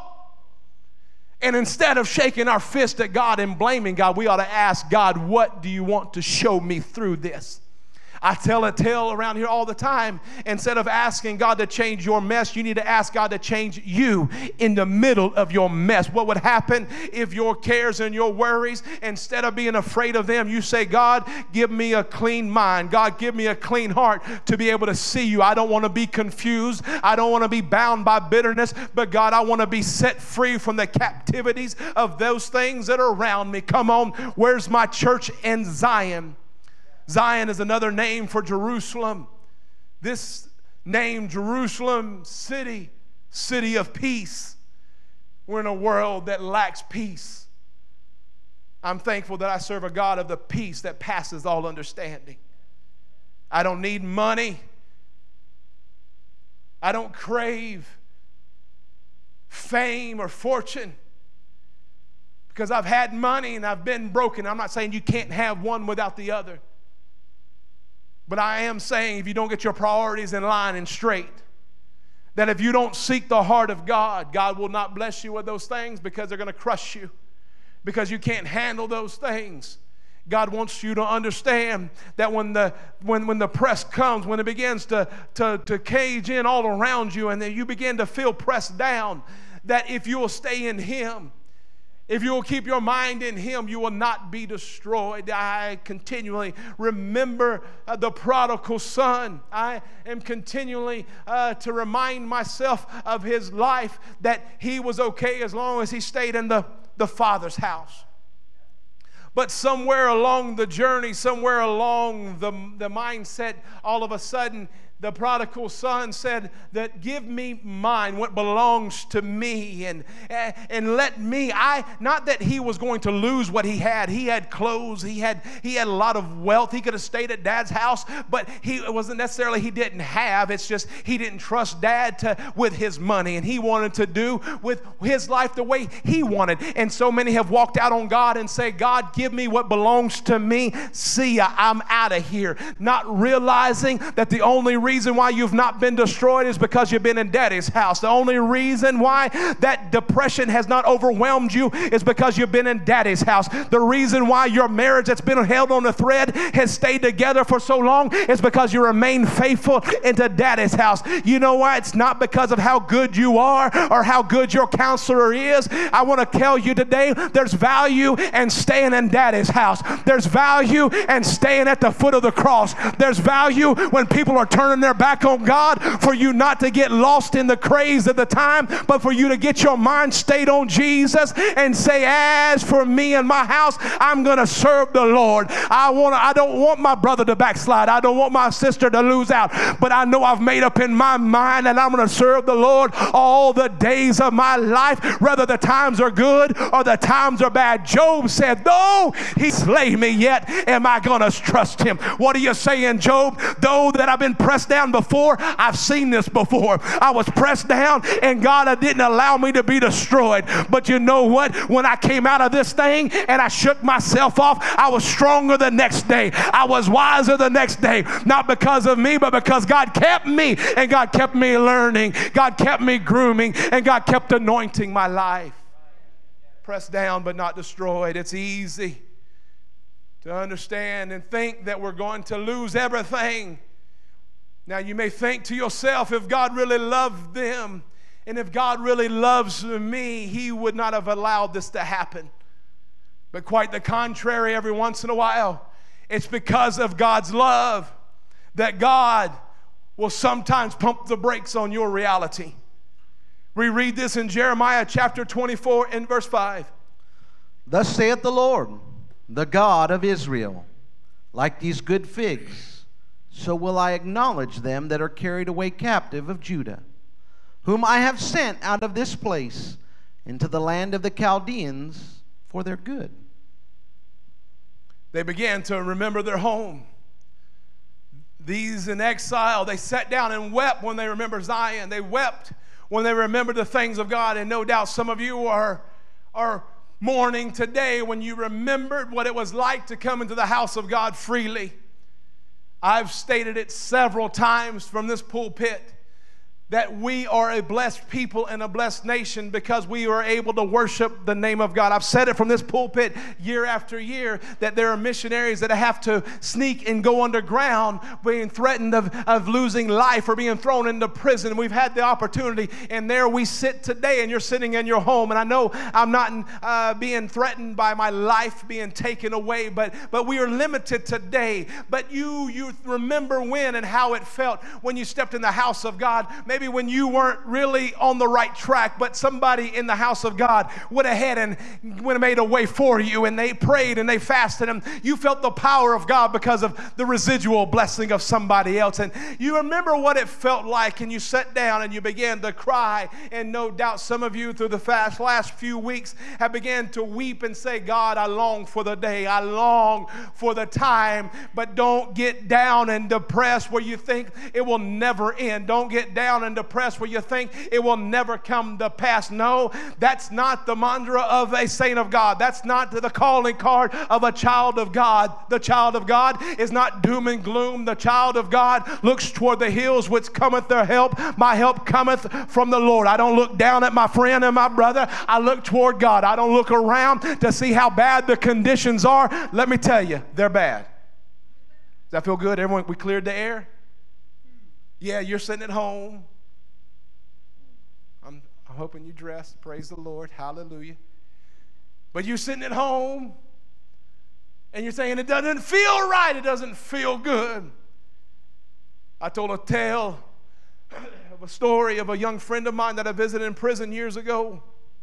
And instead of shaking our fist at God and blaming God, we ought to ask God, what do you want to show me through this? I tell a tale around here all the time. Instead of asking God to change your mess, you need to ask God to change you in the middle of your mess. What would happen if your cares and your worries, instead of being afraid of them, you say, God, give me a clean mind. God, give me a clean heart to be able to see you. I don't want to be confused. I don't want to be bound by bitterness. But God, I want to be set free from the captivities of those things that are around me. Come on, where's my church in Zion? Zion is another name for Jerusalem. This name, Jerusalem, city, city of peace. We're in a world that lacks peace. I'm thankful that I serve a God of the peace that passes all understanding. I don't need money. I don't crave fame or fortune because I've had money and I've been broken. I'm not saying you can't have one without the other. But I am saying if you don't get your priorities in line and straight, that if you don't seek the heart of God, God will not bless you with those things because they're going to crush you, because you can't handle those things. God wants you to understand that when the when when the press comes, when it begins to, to, to cage in all around you and then you begin to feel pressed down, that if you will stay in Him, if you will keep your mind in Him, you will not be destroyed. I continually remember uh, the prodigal son. I am continually uh, to remind myself of his life, that he was okay as long as he stayed in the, the Father's house. But somewhere along the journey, somewhere along the, the mindset, all of a sudden, the prodigal son said that give me mine, what belongs to me, and, and let me, I, not that he was going to lose what he had. He had clothes, he had, he had a lot of wealth. He could have stayed at dad's house, but he, it wasn't necessarily he didn't have. It's just he didn't trust dad to, with his money, and he wanted to do with his life the way he wanted. And so many have walked out on God and say, God, give me what belongs to me. See ya, I'm out of here. Not realizing that the only reason why you've not been destroyed is because you've been in daddy's house. The only reason why that depression has not overwhelmed you is because you've been in daddy's house. The reason why your marriage that's been held on a thread has stayed together for so long is because you remain faithful into daddy's house. You know why? It's not because of how good you are or how good your counselor is. I want to tell you today, there's value in staying in daddy's house. There's value in staying at the foot of the cross. There's value when people are turning turning their back on God, for you not to get lost in the craze of the time, but for you to get your mind stayed on Jesus and say, as for me and my house, I'm going to serve the Lord. I want I don't want my brother to backslide. I don't want my sister to lose out, but I know I've made up in my mind and I'm going to serve the Lord all the days of my life, whether the times are good or the times are bad. Job said, though he slay me, yet am I going to trust him. What are you saying, Job? Though that I've been pressed down before, I've seen this before. I was pressed down and God didn't allow me to be destroyed. But you know what? When I came out of this thing and I shook myself off, I was stronger the next day. I was wiser the next day. Not because of me, but because God kept me, and God kept me learning. God kept me grooming, and God kept anointing my life. Pressed down but not destroyed. It's easy to understand and think that we're going to lose everything. Now you may think to yourself, if God really loved them and if God really loves me, he would not have allowed this to happen. But quite the contrary, every once in a while, it's because of God's love that God will sometimes pump the brakes on your reality. We read this in Jeremiah chapter twenty-four and verse five. Thus saith the Lord, the God of Israel, like these good figs, so will I acknowledge them that are carried away captive of Judah, whom I have sent out of this place into the land of the Chaldeans for their good. They began to remember their home. These in exile, they sat down and wept when they remembered Zion. They wept when they remembered the things of God. And no doubt some of you are, are mourning today when you remembered what it was like to come into the house of God freely. I've stated it several times from this pulpit that we are a blessed people and a blessed nation because we are able to worship the name of God. I've said it from this pulpit year after year that there are missionaries that have to sneak and go underground being threatened of, of losing life or being thrown into prison. We've had the opportunity, and there we sit today, and you're sitting in your home. And I know I'm not uh, being threatened by my life being taken away, but, but we are limited today. But you, you remember when and how it felt when you stepped in the house of God. Maybe when you weren't really on the right track, but somebody in the house of God went ahead and would have made a way for you, and they prayed and they fasted, and you felt the power of God because of the residual blessing of somebody else. And you remember what it felt like, and you sat down and you began to cry. And no doubt some of you through the fast last few weeks have began to weep and say, God, I long for the day, I long for the time. But don't get down and depressed where you think it will never end. Don't get down and depressed where you think it will never come to pass. No, that's not the mantra of a saint of God. That's not the calling card of a child of God. The child of God is not doom and gloom. The child of God looks toward the hills which cometh their help. My help cometh from the Lord. I don't look down at my friend and my brother. I look toward God. I don't look around to see how bad the conditions are. Let me tell you, they're bad. Does that feel good? Everyone, we cleared the air? Yeah, you're sitting at home. I'm, I'm hoping you dressed. Praise the Lord. Hallelujah. But you're sitting at home and you're saying, it doesn't feel right. It doesn't feel good. I told a tale of a story of a young friend of mine that I visited in prison years ago,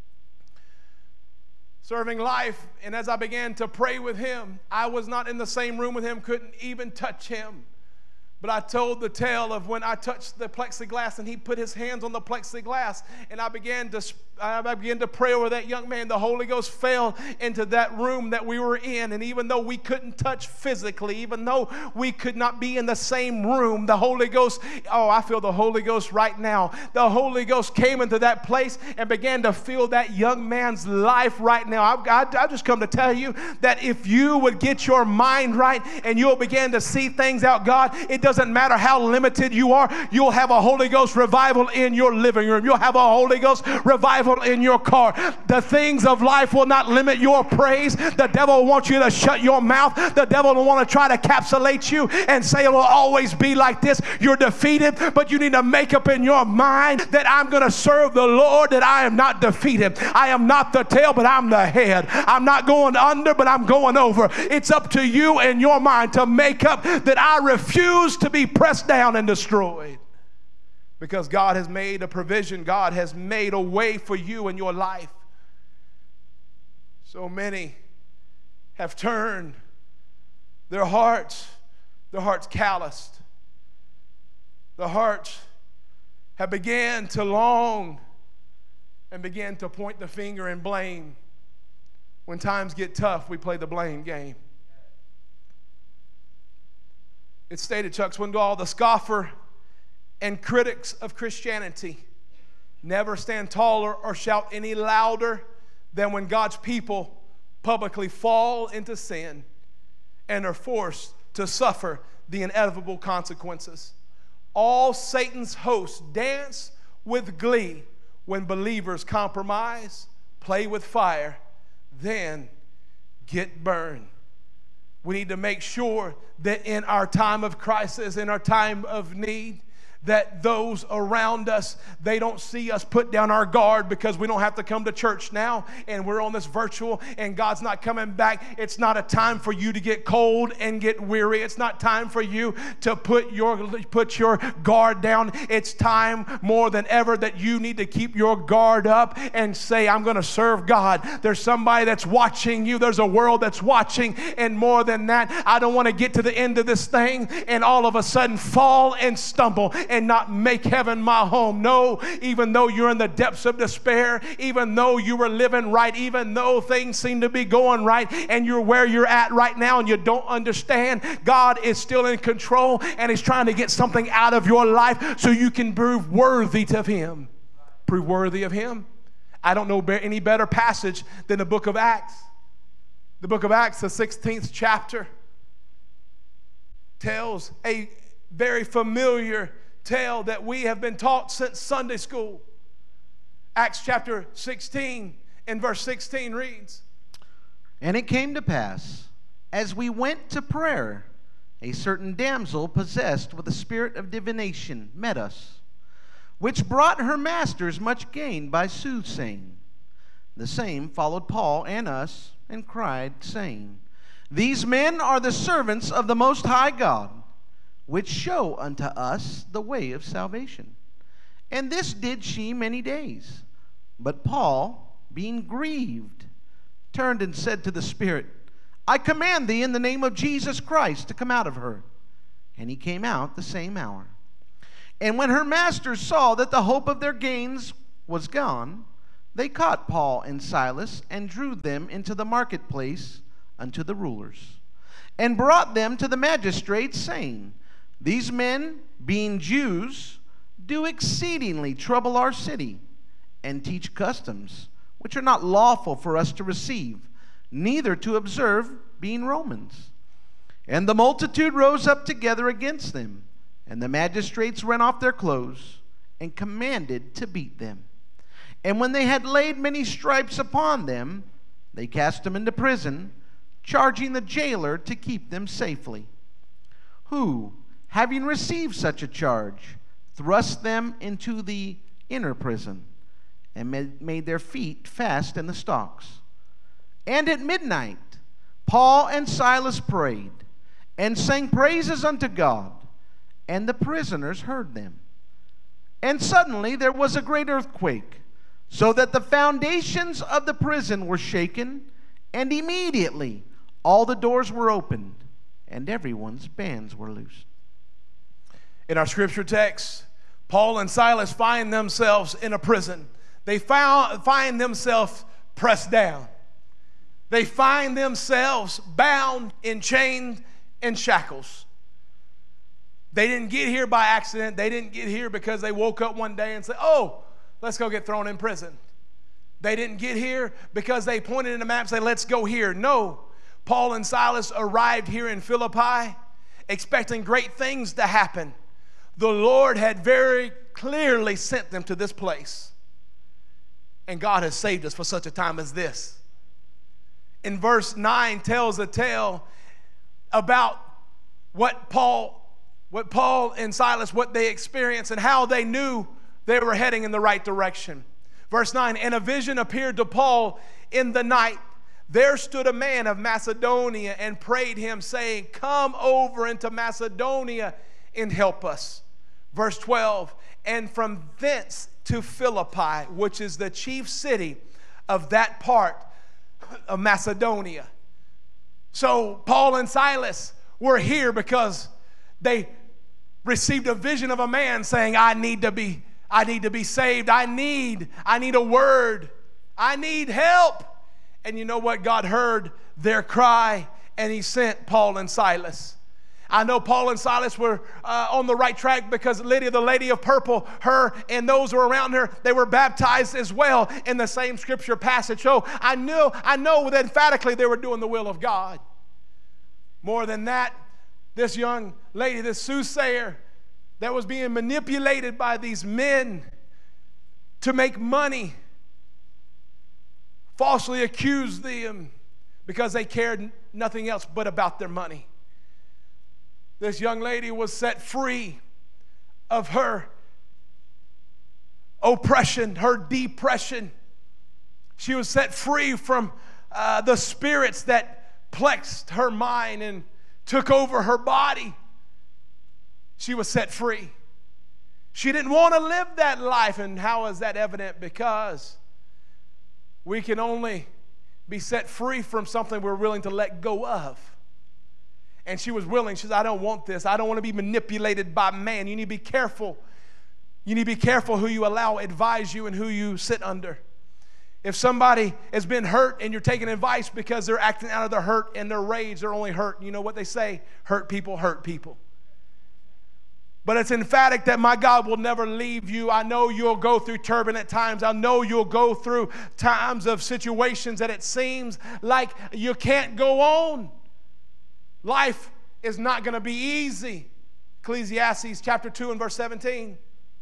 serving life. And as I began to pray with him, I was not in the same room with him, couldn't even touch him. But I told the tale of when I touched the plexiglass and he put his hands on the plexiglass, and I began to I began to pray over that young man. The Holy Ghost fell into that room that we were in, and even though we couldn't touch physically, even though we could not be in the same room, the Holy Ghost, oh, I feel the Holy Ghost right now. The Holy Ghost came into that place and began to fill that young man's life right now. I've, I, I've just come to tell you that if you would get your mind right and you'll begin to see things out, God, it doesn't matter how limited you are, you'll have a Holy Ghost revival in your living room. You'll have a Holy Ghost revival in your car. The things of life will not limit your praise. The devil wants you to shut your mouth. The devil will want to try to capsulate you and say it will always be like this. You're defeated, but you need to make up in your mind that I'm going to serve the Lord, that I am not defeated. I am not the tail, but I'm the head. I'm not going under, but I'm going over. It's up to you in your mind to make up that I refuse to be pressed down and destroyed. Because God has made a provision. God has made a way for you in your life. So many have turned their hearts, their hearts calloused. The hearts have began to long and began to point the finger and blame. When times get tough, we play the blame game. It's stated, Chuck Swindoll, the scoffer and critics of Christianity never stand taller or shout any louder than when God's people publicly fall into sin and are forced to suffer the inevitable consequences. All Satan's hosts dance with glee when believers compromise, play with fire, then get burned. We need to make sure that in our time of crisis, in our time of need, that those around us, they don't see us put down our guard because we don't have to come to church now and we're on this virtual and God's not coming back. It's not a time for you to get cold and get weary. It's not time for you to put your put your guard down. It's time more than ever that you need to keep your guard up and say, I'm going to serve God. There's somebody that's watching you. There's a world that's watching. And more than that, I don't want to get to the end of this thing and all of a sudden fall and stumble and not make heaven my home. No, even though you're in the depths of despair, even though you were living right, even though things seem to be going right and you're where you're at right now and you don't understand, God is still in control and He's trying to get something out of your life so you can prove worthy of Him. Prove worthy of Him. I don't know any better passage than the book of Acts. The book of Acts, the sixteenth chapter, tells a very familiar tale that we have been taught since Sunday school. Acts chapter sixteen and verse sixteen reads, And it came to pass, as we went to prayer, a certain damsel possessed with a spirit of divination met us, which brought her masters much gain by soothsaying. The same followed Paul and us, and cried, saying, These men are the servants of the Most High God, which show unto us the way of salvation. And this did she many days. But Paul, being grieved, turned and said to the Spirit, I command thee in the name of Jesus Christ to come out of her. And he came out the same hour. And when her masters saw that the hope of their gains was gone, they caught Paul and Silas and drew them into the marketplace unto the rulers, and brought them to the magistrates, saying, These men, being Jews, do exceedingly trouble our city, and teach customs which are not lawful for us to receive, neither to observe, being Romans. And the multitude rose up together against them, and the magistrates rent off their clothes, and commanded to beat them. And when they had laid many stripes upon them, they cast them into prison, charging the jailer to keep them safely. Who, having received such a charge, thrust them into the inner prison, and made their feet fast in the stocks. And at midnight Paul and Silas prayed, and sang praises unto God, and the prisoners heard them. And suddenly there was a great earthquake, so that the foundations of the prison were shaken, and immediately all the doors were opened, and everyone's bands were loosed. In our scripture text, Paul and Silas find themselves in a prison. They found, find themselves pressed down. They find themselves bound in chains and shackles. They didn't get here by accident. They didn't get here because they woke up one day and said, oh, let's go get thrown in prison. They didn't get here because they pointed in the map and said, let's go here. No, Paul and Silas arrived here in Philippi expecting great things to happen. The Lord had very clearly sent them to this place. And God has saved us for such a time as this. In verse nine tells a tale about what Paul, what Paul and Silas, what they experienced and how they knew they were heading in the right direction. Verse nine, and a vision appeared to Paul in the night. There stood a man of Macedonia and prayed him, saying, come over into Macedonia and help us. Verse twelve, and from thence to Philippi, which is the chief city of that part of Macedonia. So Paul and Silas were here because they received a vision of a man saying, I need to be, I need to be saved. I need, I need a word. I need help. And you know what? God heard their cry and he sent Paul and Silas. I know Paul and Silas were uh, on the right track because Lydia, the lady of purple, her and those who were around her, they were baptized as well in the same scripture passage. So I knew, I know that emphatically they were doing the will of God. More than that, this young lady, this soothsayer that was being manipulated by these men to make money, falsely accused them because they cared nothing else but about their money. This young lady was set free of her oppression, her depression. She was set free from uh, the spirits that plexed her mind and took over her body. She was set free. She didn't want to live that life. And how is that evident? Because we can only be set free from something we're willing to let go of. And she was willing. She said, I don't want this. I don't want to be manipulated by man. You need to be careful. You need to be careful who you allow advise you and who you sit under. If somebody has been hurt and you're taking advice because they're acting out of their hurt and their rage, they're only hurt. You know what they say? Hurt people hurt people. But it's emphatic that my God will never leave you. I know you'll go through turbulent times. I know you'll go through times of situations that it seems like you can't go on. Life is not going to be easy. Ecclesiastes chapter two and verse seventeen.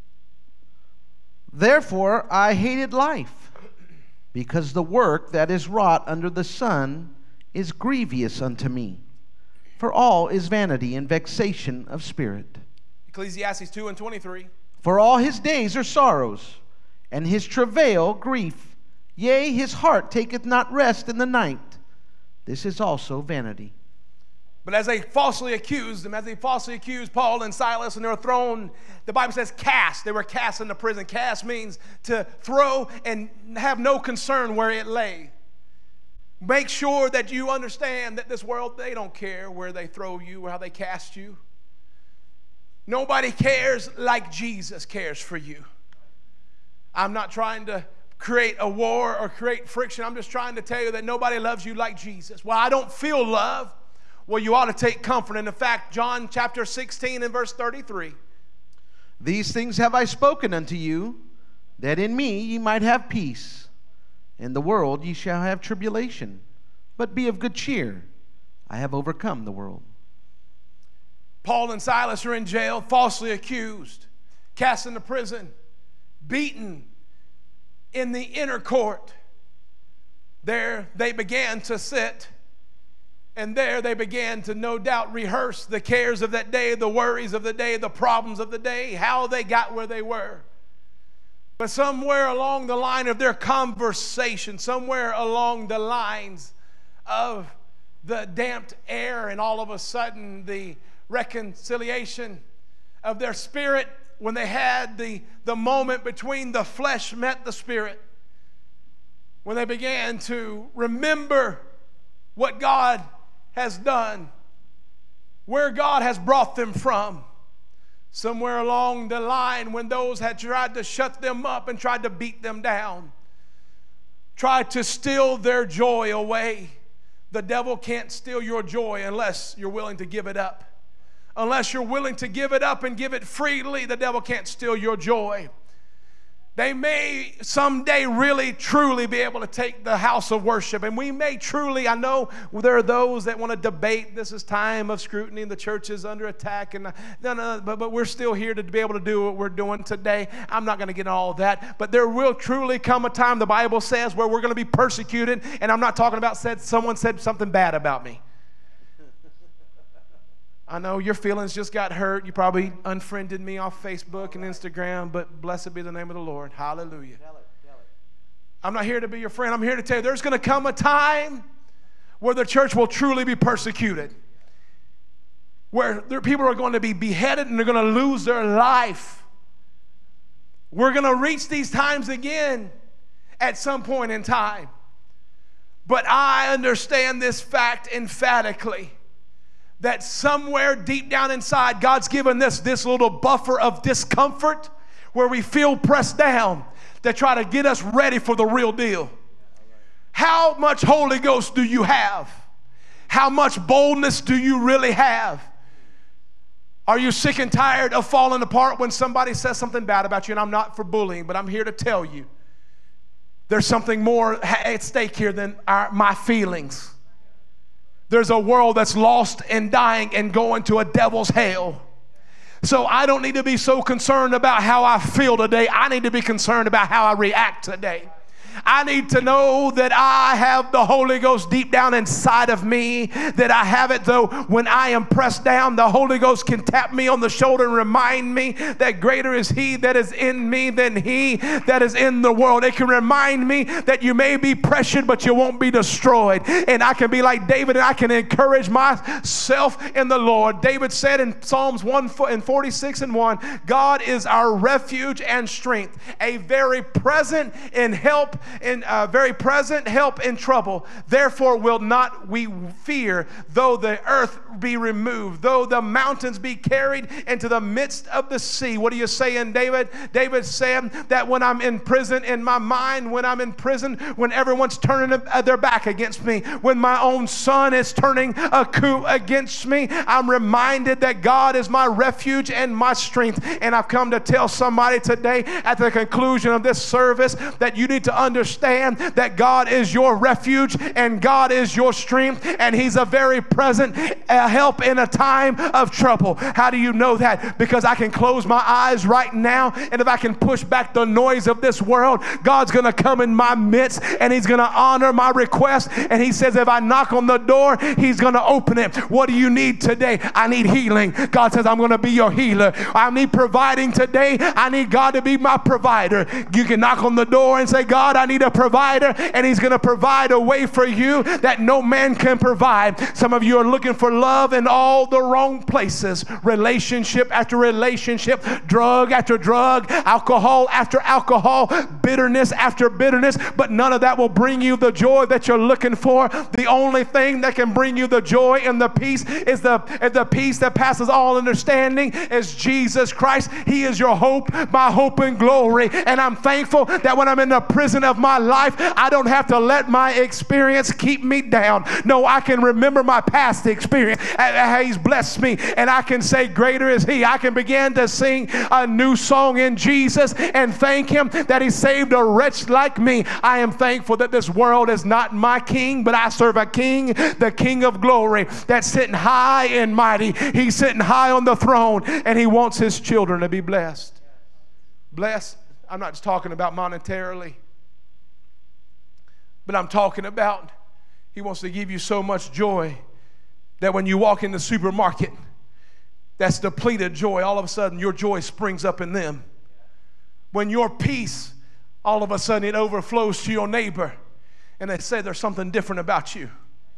Therefore I hated life, because the work that is wrought under the sun is grievous unto me. For all is vanity and vexation of spirit. Ecclesiastes two and twenty-three. For all his days are sorrows, and his travail grief. Yea, his heart taketh not rest in the night. This is also vanity. But as they falsely accused them, as they falsely accused Paul and Silas, and they were thrown, the Bible says cast. They were cast into prison. Cast means to throw and have no concern where it lay. Make sure that you understand that this world, they don't care where they throw you or how they cast you. Nobody cares like Jesus cares for you. I'm not trying to create a war or create friction. I'm just trying to tell you that nobody loves you like Jesus. Well, I don't feel love. Well, you ought to take comfort in the fact, John chapter sixteen and verse thirty-three. These things have I spoken unto you, that in me ye might have peace. In the world ye shall have tribulation, but be of good cheer. I have overcome the world. Paul and Silas are in jail, falsely accused, cast into prison, beaten in the inner court. There they began to sit. And there they began to, no doubt, rehearse the cares of that day, the worries of the day, the problems of the day, how they got where they were. But somewhere along the line of their conversation, somewhere along the lines of the damped air, and all of a sudden the reconciliation of their spirit, when they had the, the moment between the flesh met the spirit, when they began to remember what God has done, where God has brought them from. Somewhere along the line, when those had tried to shut them up and tried to beat them down, tried to steal their joy away. The devil can't steal your joy unless you're willing to give it up. Unless you're willing to give it up and give it freely, the devil can't steal your joy. They may someday really, truly be able to take the house of worship. And we may truly, I know there are those that want to debate, this is time of scrutiny and the church is under attack. And no, no, but, but we're still here to be able to do what we're doing today. I'm not going to get into all that. But there will truly come a time, the Bible says, where we're going to be persecuted. And I'm not talking about said someone said something bad about me. I know your feelings just got hurt. You probably unfriended me off Facebook and Instagram, but blessed be the name of the Lord. Hallelujah. Tell it, tell it. I'm not here to be your friend. I'm here to tell you there's going to come a time where the church will truly be persecuted. where there, people are going to be beheaded and they're going to lose their life. We're going to reach these times again at some point in time. But I understand this fact emphatically, that somewhere deep down inside, God's given this, this little buffer of discomfort where we feel pressed down to try to get us ready for the real deal. How much Holy Ghost do you have? How much boldness do you really have? Are you sick and tired of falling apart when somebody says something bad about you? And I'm not for bullying, but I'm here to tell you there's something more at stake here than our, my feelings. There's a world that's lost and dying and going to a devil's hell. So I don't need to be so concerned about how I feel today. I need to be concerned about how I react today. I need to know that I have the Holy Ghost deep down inside of me, that I have it, though when I am pressed down, the Holy Ghost can tap me on the shoulder and remind me that greater is He that is in me than he that is in the world. It can remind me that you may be pressured, but you won't be destroyed. And I can be like David, and I can encourage myself in the Lord. David said in Psalms one forty-six and one, God is our refuge and strength, a very present in help in uh, very present help in trouble. Therefore will not we fear, though the earth be removed, though the mountains be carried into the midst of the sea. What are you saying, David? David said that when I'm in prison in my mind, when I'm in prison, when everyone's turning their back against me, when my own son is turning a coup against me, I'm reminded that God is my refuge and my strength. And I've come to tell somebody today at the conclusion of this service that you need to understand Understand that God is your refuge and God is your strength, and He's a very present uh, help in a time of trouble. How do you know that? Because I can close my eyes right now, and if I can push back the noise of this world, God's going to come in my midst and He's going to honor my request. And He says if I knock on the door, He's going to open it. What do you need today? I need healing. God says I'm going to be your healer. I need providing today. I need God to be my provider. You can knock on the door and say, God, I need a provider, and He's going to provide a way for you that no man can provide. Some of you are looking for love in all the wrong places. Relationship after relationship, drug after drug, alcohol after alcohol, bitterness after bitterness, but none of that will bring you the joy that you're looking for. The only thing that can bring you the joy and the peace is the, is the peace that passes all understanding, is Jesus Christ. He is your hope, my hope and glory. And I'm thankful that when I'm in the prison of my life, I don't have to let my experience keep me down. No, I can remember my past experience, how He's blessed me, and I can say greater is He. I can begin to sing a new song in Jesus and thank Him that He saved a wretch like me. I am thankful that this world is not my king, but I serve a king, the King of glory, that's sitting high and mighty. He's sitting high on the throne, and He wants His children to be blessed. Blessed. I'm not just talking about monetarily, but I'm talking about He wants to give you so much joy that when you walk in the supermarket that's depleted joy, all of a sudden your joy springs up in them. When your peace, all of a sudden it overflows to your neighbor and they say there's something different about you.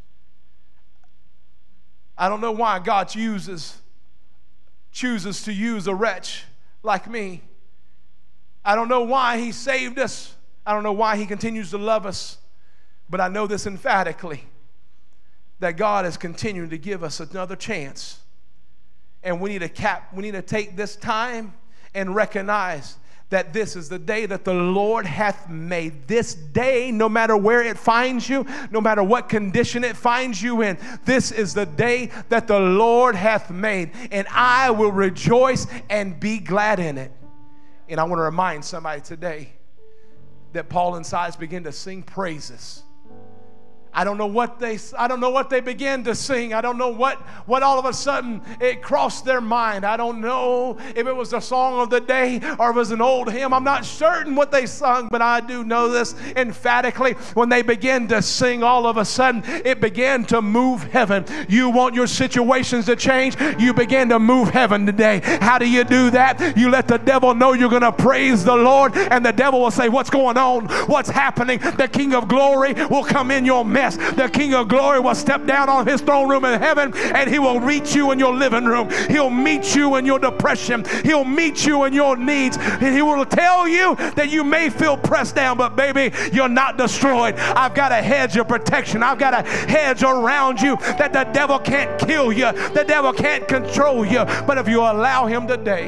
I don't know why God chooses, chooses to use a wretch like me. I don't know why He saved us. I don't know why He continues to love us. But I know this emphatically, that God is continuing to give us another chance. And we need to cap, we need to take this time and recognize that this is the day that the Lord hath made. This day, no matter where it finds you, no matter what condition it finds you in, this is the day that the Lord hath made. And I will rejoice and be glad in it. And I want to remind somebody today that Paul and Silas began to sing praises. I don't know what they I don't know what they began to sing. I don't know what, what all of a sudden it crossed their mind. I don't know if it was the song of the day or if it was an old hymn. I'm not certain what they sung, but I do know this emphatically. When they began to sing, all of a sudden it began to move heaven. You want your situations to change? You begin to move heaven today. How do you do that? You let the devil know you're going to praise the Lord, and the devil will say, what's going on? What's happening? The King of glory will come in your midst. best, the King of glory will step down on his throne room in heaven, and he will reach you in your living room. He'll meet you in your depression. He'll meet you in your needs. And he will tell you that you may feel pressed down, but baby, you're not destroyed. I've got a hedge of protection. I've got a hedge around you that the devil can't kill you. The devil can't control you. But if you allow him today,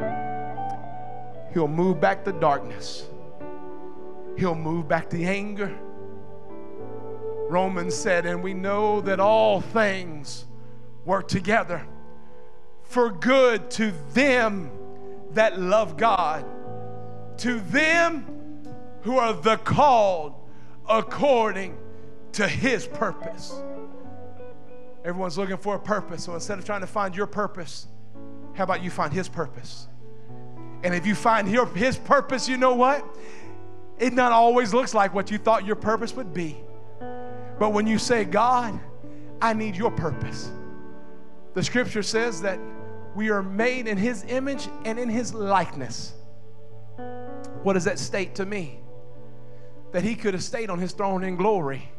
he'll move back the darkness. He'll move back the anger. Romans said, and we know that all things work together for good to them that love God, to them who are the called according to his purpose. Everyone's looking for a purpose, so instead of trying to find your purpose, how about you find his purpose? And if you find your, his purpose, you know what? It not always looks like what you thought your purpose would be. But when you say, God, I need your purpose. The scripture says that we are made in his image and in his likeness. What does that state to me? That he could have stayed on his throne in glory.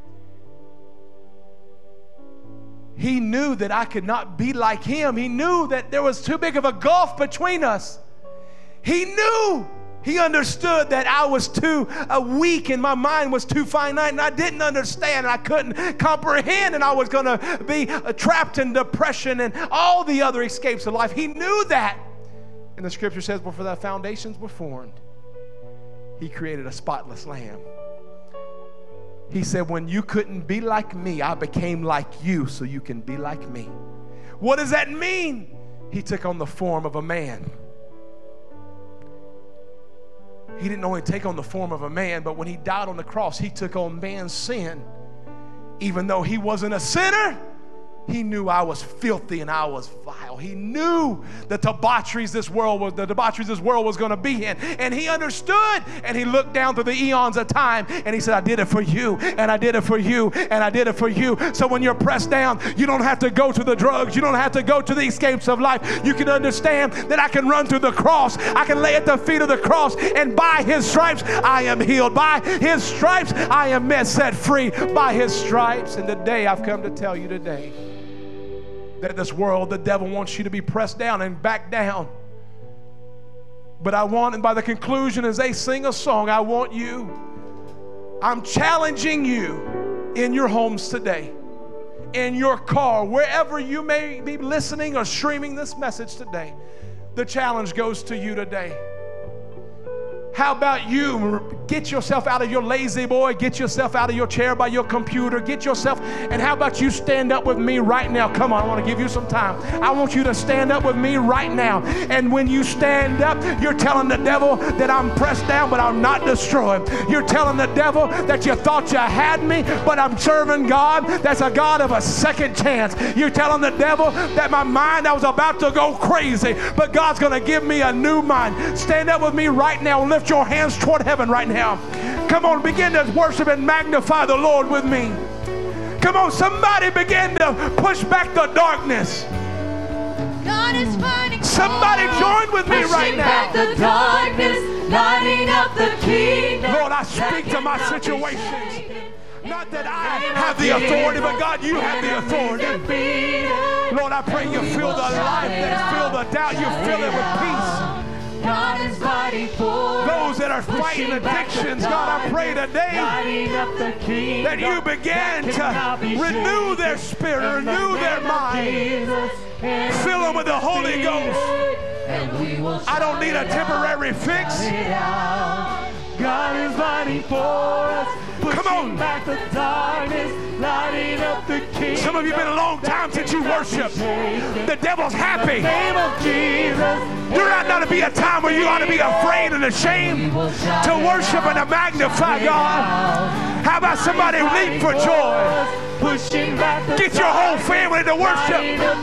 He knew that I could not be like him. He knew that there was too big of a gulf between us. He knew. He understood that I was too uh, weak and my mind was too finite and I didn't understand and I couldn't comprehend and I was going to be uh, trapped in depression and all the other escapes of life. He knew that. And the scripture says, before the foundations were formed, he created a spotless lamb. He said, when you couldn't be like me, I became like you so you can be like me. What does that mean? He took on the form of a man. He didn't only take on the form of a man, but when he died on the cross, he took on man's sin. Even though he wasn't a sinner, he knew I was filthy and I was vile. He knew the debaucheries this world was, the debaucheries this world was going to be in. And he understood, and he looked down through the eons of time, and he said, I did it for you, and I did it for you, and I did it for you. So when you're pressed down, you don't have to go to the drugs. You don't have to go to the escapes of life. You can understand that I can run through the cross. I can lay at the feet of the cross, and by his stripes, I am healed. By his stripes, I am set free. By his stripes. And today, I've come to tell you today, that this world, the devil wants you to be pressed down and back down. But I want, and by the conclusion, as they sing a song, I want you, I'm challenging you in your homes today, in your car, wherever you may be listening or streaming this message today. The challenge goes to you today. How about you get yourself out of your lazy boy, get yourself out of your chair by your computer, get yourself, and how about you stand up with me right now? Come on, I want to give you some time. I want you to stand up with me right now. And when you stand up, you're telling the devil that I'm pressed down, but I'm not destroyed. You're telling the devil that you thought you had me, but I'm serving God. That's a God of a second chance. You're telling the devil that my mind, I was about to go crazy, but God's going to give me a new mind. Stand up with me right now. Lift your hands toward heaven right now. Come on, begin to worship and magnify the Lord with me. Come on, somebody begin to push back the darkness. God is fighting. Somebody join with me right now. Pushing back the darkness, lighting up the kingdom. Lord, I speak to my situations. Not that I have the authority, but God, you have the authority. Lord, I pray you feel the life, that feel the doubt, you fill it with peace. God is fighting for those that are fighting addictions. God, I pray today that you begin to renew their spirit, renew their mind, fill them with the Holy Ghost. I don't need a temporary fix. God is fighting for us. Come on. Back the darkness, lighting up the kingdom. Some of you have been a long time since you worshiped. The devil's happy. Name of Jesus. There ought not to be a time where you ought to be afraid and ashamed to worship and to magnify God. How about somebody leap for joy? Get your whole family to worship.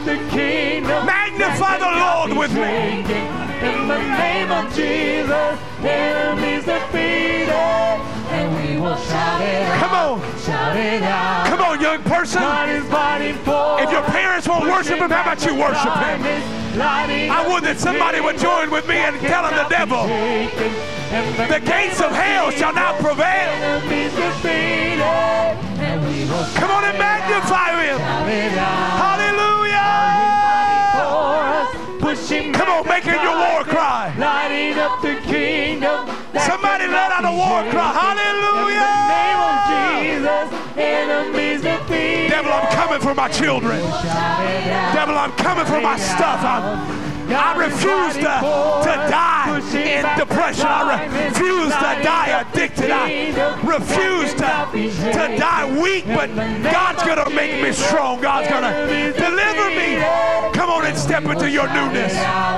Magnify the Lord with me. In the name of Jesus, enemies defeated, and we will shout it out. Come on. Shout it out. Come on, young person. God is fighting for. If your parents won't worship him, how about you worship him? I would that somebody would join with me and tell the devil, the gates of hell shall not prevail. Come on and magnify him. Hallelujah. Come on, make it your war cry. Lighting up the kingdom. Somebody let out a war cry. Hallelujah. In the name of Jesus, enemies defeated. Devil, I'm coming for my children. Devil, I'm coming for my stuff. I'm, I refuse to, to die in depression. I refuse to die addicted. I refuse to, to die weak, but God's going to make me strong. God's going to deliver me. Come on and step into your newness.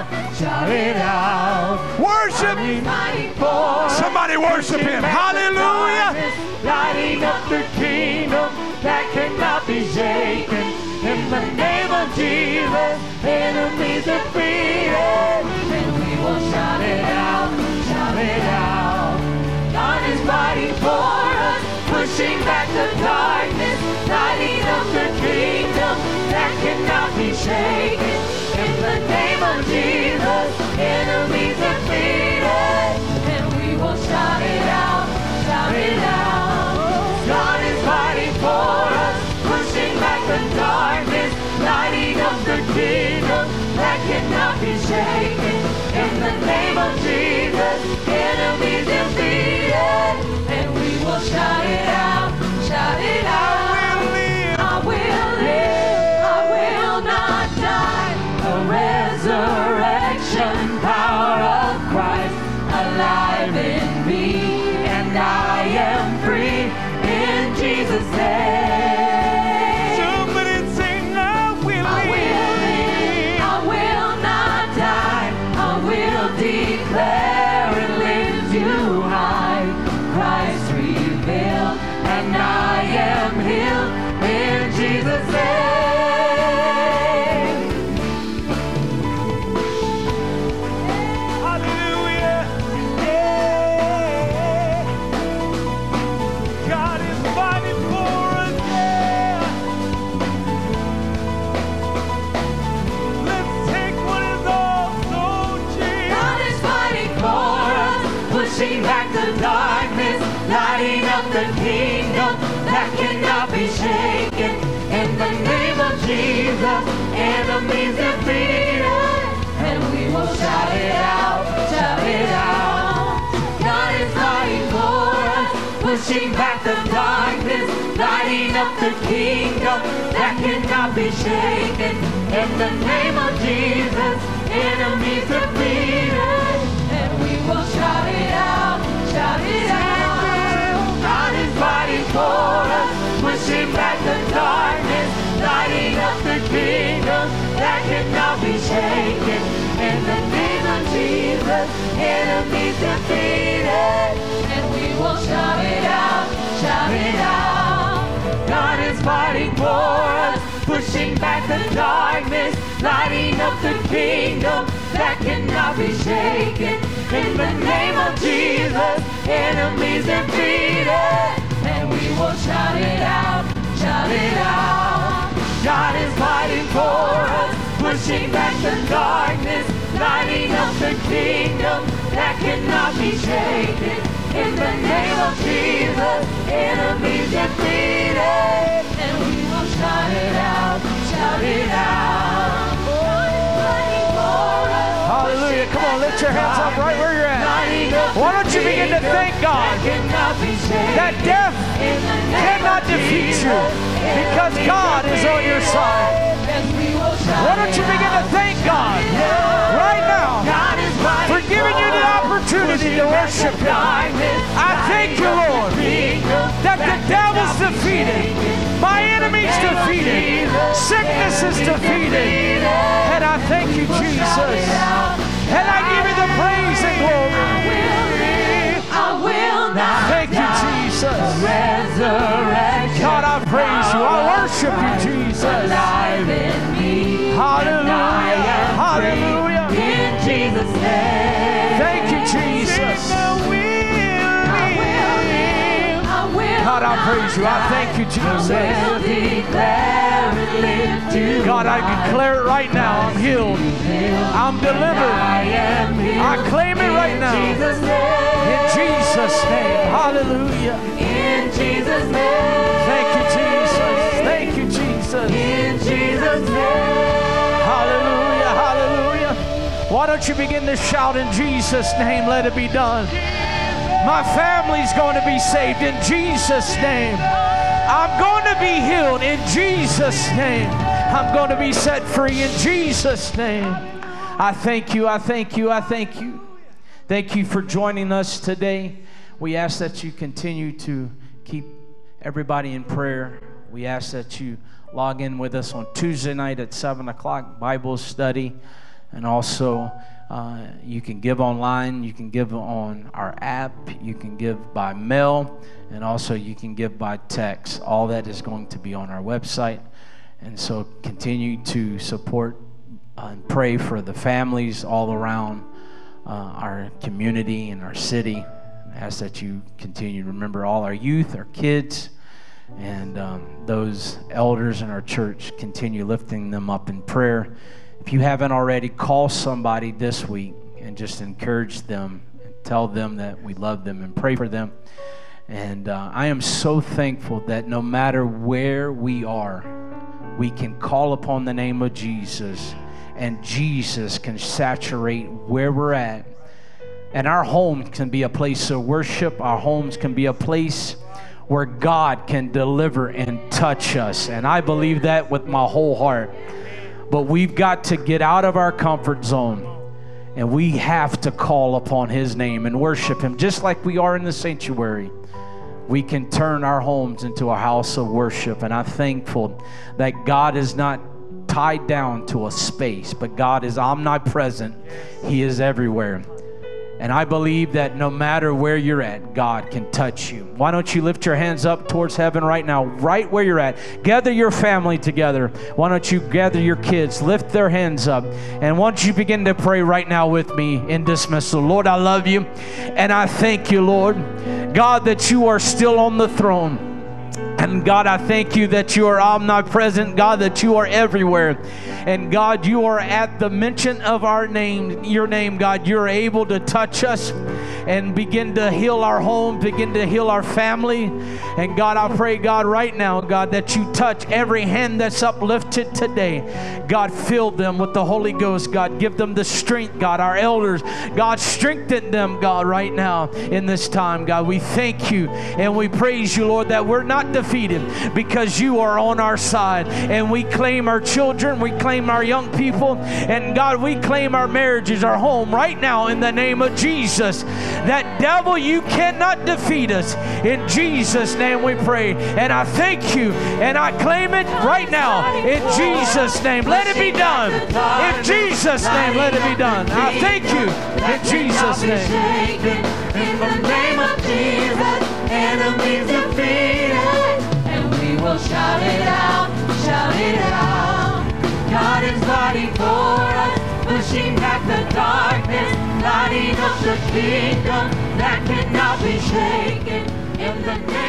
Worship. Somebody worship him. Hallelujah. Lighting up the kingdom that cannot be shaken. In the name of Jesus, enemies defeated. And we will shout it out, shout it out. God is fighting for us, pushing back the darkness, lighting up the kingdom that cannot be shaken. In the name of Jesus, enemies defeated. And we will shout it out, shout it out. God is fighting for us, pushing back the darkness, lighting up the kingdom that cannot be shaken. In the name of Jesus, enemies defeated. And we will shout it out, shout it out. I will live, I will not die. The resurrection power of Christ alive in me, and I am free in Jesus' name. Somebody sing, I will I will live, I will not die. I will declare and lift you high. Christ revealed, and I am healed in Jesus' name. Hallelujah. Yeah. God is fighting for us. Yeah. Let's take what is also Jesus. God is fighting for us, pushing back the darkness, lighting up the kingdom that cannot be shaken. In the name of Jesus, enemies defeated. And we will shout it out, shout it out. God is fighting for us, pushing back the darkness, lighting up the kingdom that cannot be shaken. In the name of Jesus, enemies defeated. And we will shout it out, shout it out. God is fighting for us, pushing back the darkness, lighting up the kingdom that cannot be shaken. In the name of Jesus, enemies defeated. And we will shout it out, shout it out. God is fighting for us, pushing back the darkness, lighting up the kingdom that cannot be shaken. In the name of Jesus, enemies defeated. And we will shout it out, shout it out. God is fighting for us, pushing back the darkness, lighting up the kingdom that cannot be shaken. In the name of Jesus, enemies defeated. And we will shout it out, shout it out. God is fighting for us. Hallelujah. Come on, lift your hands up right where you're at. Why don't you begin to thank God that death cannot defeat you because God is on your side. Why don't you begin to thank God right now for giving you the opportunity to worship Him. I thank you, Lord, that the devil's defeated, my enemy's defeated, sickness is defeated, and I thank you, Jesus, and I give you the praise and glory. I will not Thank you, Jesus. Resurrection. God, I praise you. I worship you, Jesus. Alive in me. Hallelujah. Hallelujah. In Jesus' name. Thank you, Jesus. I will live. I will God, I praise you. I thank you, I will Jesus. declare and lift you God, I declare it right now. I'm healed. I'm delivered. I am healed. I claim it right now. In Jesus' name. In Jesus' name. Hallelujah. In Jesus' name. Thank you, Jesus. Jesus' name. Hallelujah, hallelujah. Why don't you begin to shout in Jesus' name, let it be done. My family's going to be saved in Jesus' name. I'm going to be healed in Jesus' name. I'm going to be set free in Jesus' name. I thank you, I thank you, I thank you. Thank you for joining us today. We ask that you continue to keep everybody in prayer. We ask that you log in with us on Tuesday night at seven o'clock, Bible study. And also, uh, you can give online, you can give on our app, you can give by mail, and also you can give by text. All that is going to be on our website. And so continue to support uh, and pray for the families all around uh, our community and our city. I ask that you continue to remember all our youth, our kids, and um, those elders in our church. Continue lifting them up in prayer. If you haven't already, call somebody this week and just encourage them and tell them that we love them and pray for them. And uh, I am so thankful that no matter where we are, we can call upon the name of Jesus, and Jesus can saturate where we're at. And our home can be a place of worship. Our homes can be a place where God can deliver and touch us. And I believe that with my whole heart. But we've got to get out of our comfort zone, and we have to call upon His name and worship Him just like we are in the sanctuary. We can turn our homes into a house of worship, and I'm thankful that God is not tied down to a space, but God is omnipresent. He is everywhere. And I believe that no matter where you're at, God can touch you. Why don't you lift your hands up towards heaven right now, right where you're at. Gather your family together. Why don't you gather your kids, lift their hands up. And why don't you begin to pray right now with me in dismissal. Lord, I love you, and I thank you, Lord, God, that you are still on the throne. And God, I thank you that you are omnipresent, God, that you are everywhere. And God, you are at the mention of our name, your name, God. You're able to touch us and begin to heal our home, begin to heal our family. And God, I pray, God, right now, God, that you touch every hand that's uplifted today. God, fill them with the Holy Ghost. God, give them the strength, God. Our elders, God, strengthen them, God, right now in this time, God. We thank you and we praise you, Lord, that we're not defeated because you are on our side. And we claim our children, we claim our young people, and God, we claim our marriages, our home right now in the name of Jesus. That devil, you cannot defeat us. In Jesus' name we pray. And I thank you and I claim it right now in Jesus' name. Let it be done. In Jesus' name, let it be done. I thank you in Jesus' name. In the name of Jesus, enemies defeated, and we will shout it out, shout it out. God is fighting for us, pushing back the darkness, lighting up the kingdom that cannot be shaken. In the name